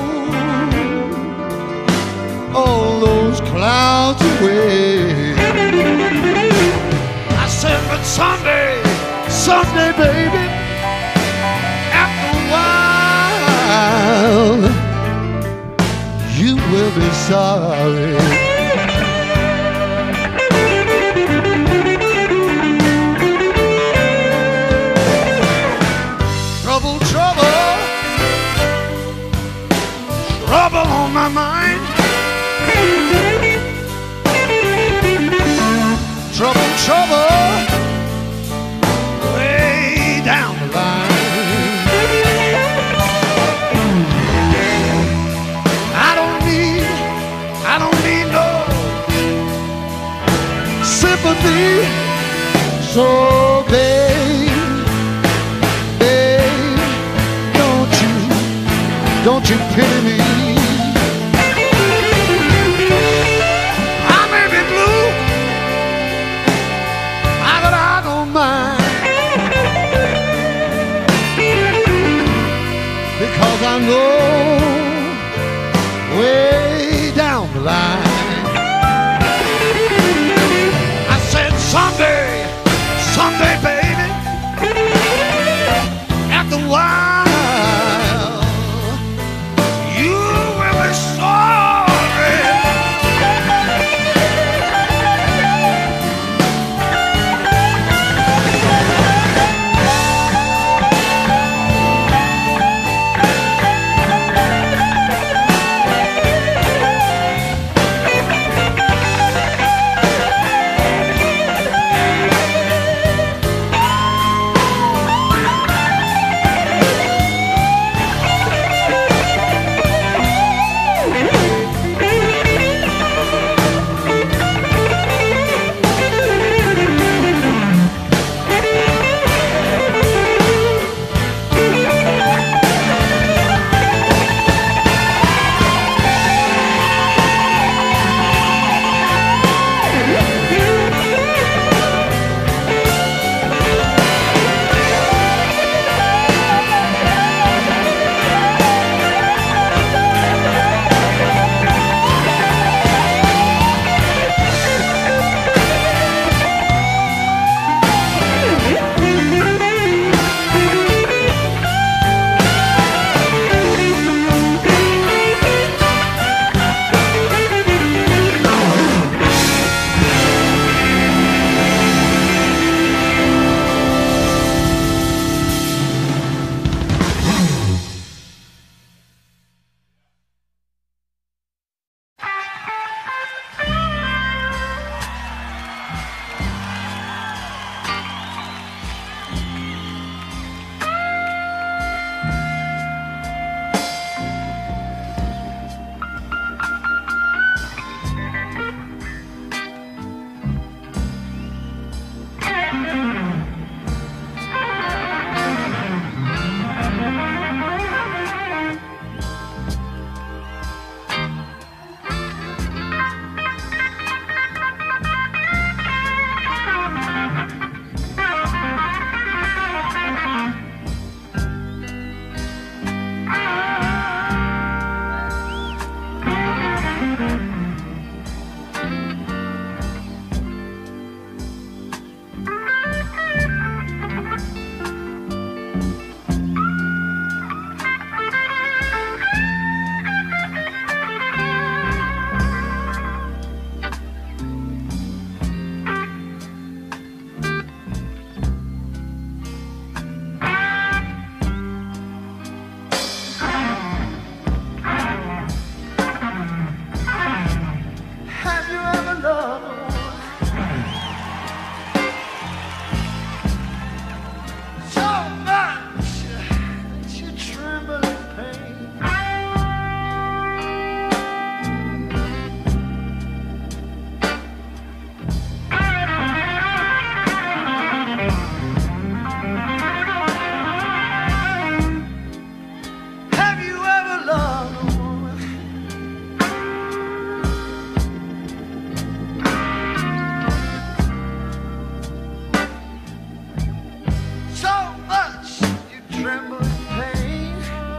S4: all those clouds away. I said, but someday, someday, baby, after a while, you will be sorry. Trouble, trouble, trouble on my mind. Trouble, trouble, way down the line. I don't need, I don't need no sympathy. So babe, babe, don't you, don't you pity me. I may be blue, but I don't mind, because I know way down the line. I said someday, someday, baby, after a while, you will be sorry. tremble in pain.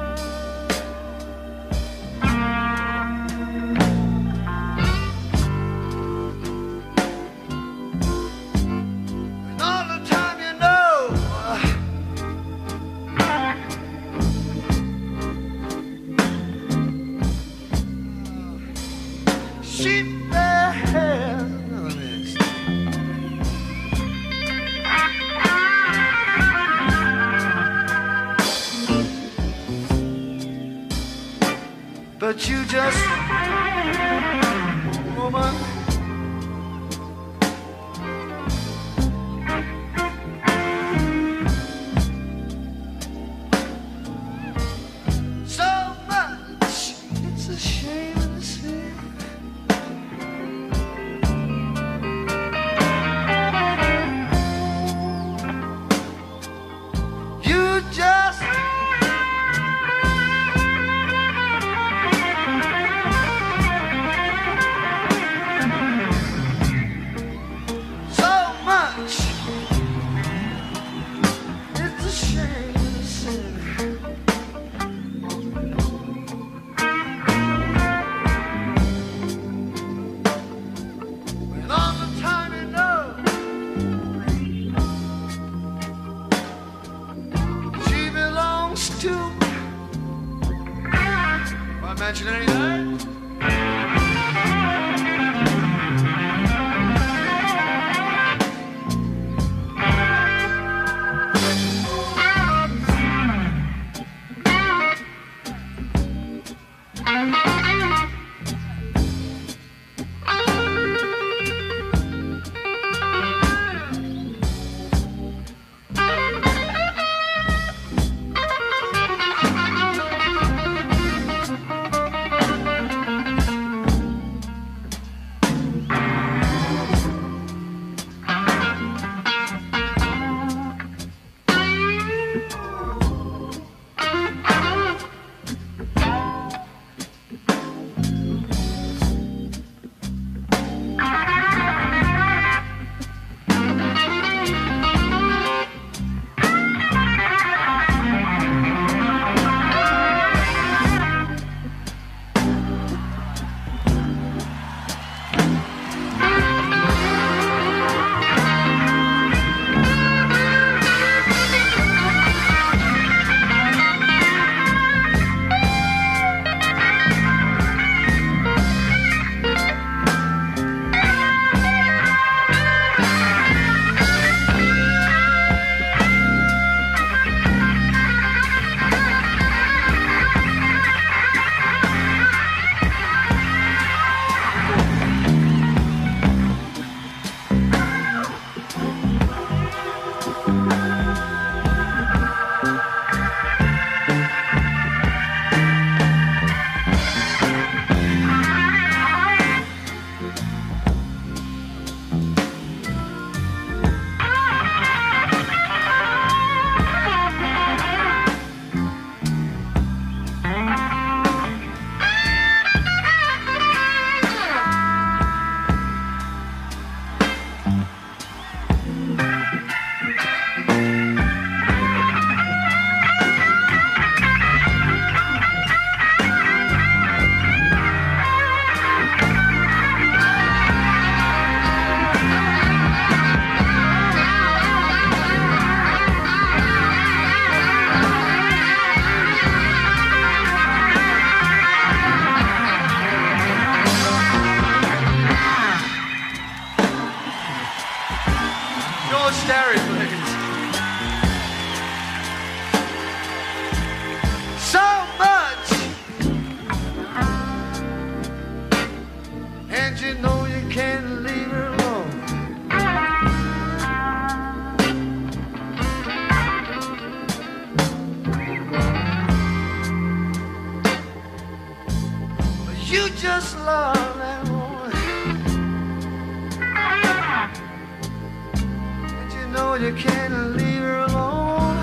S4: And all the time you know she bears honest. But you just, woman, so much, it's a shame to see. You just so much. It's a shame to see. When all the time you know she belongs to. If I mention any names. just love that woman. And you know you can't leave her alone.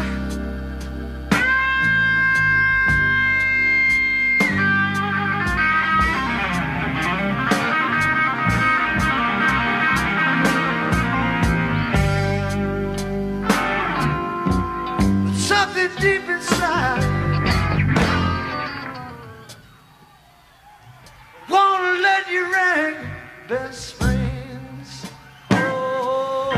S4: But something deep inside right. Won't let you rank best friends. Oh.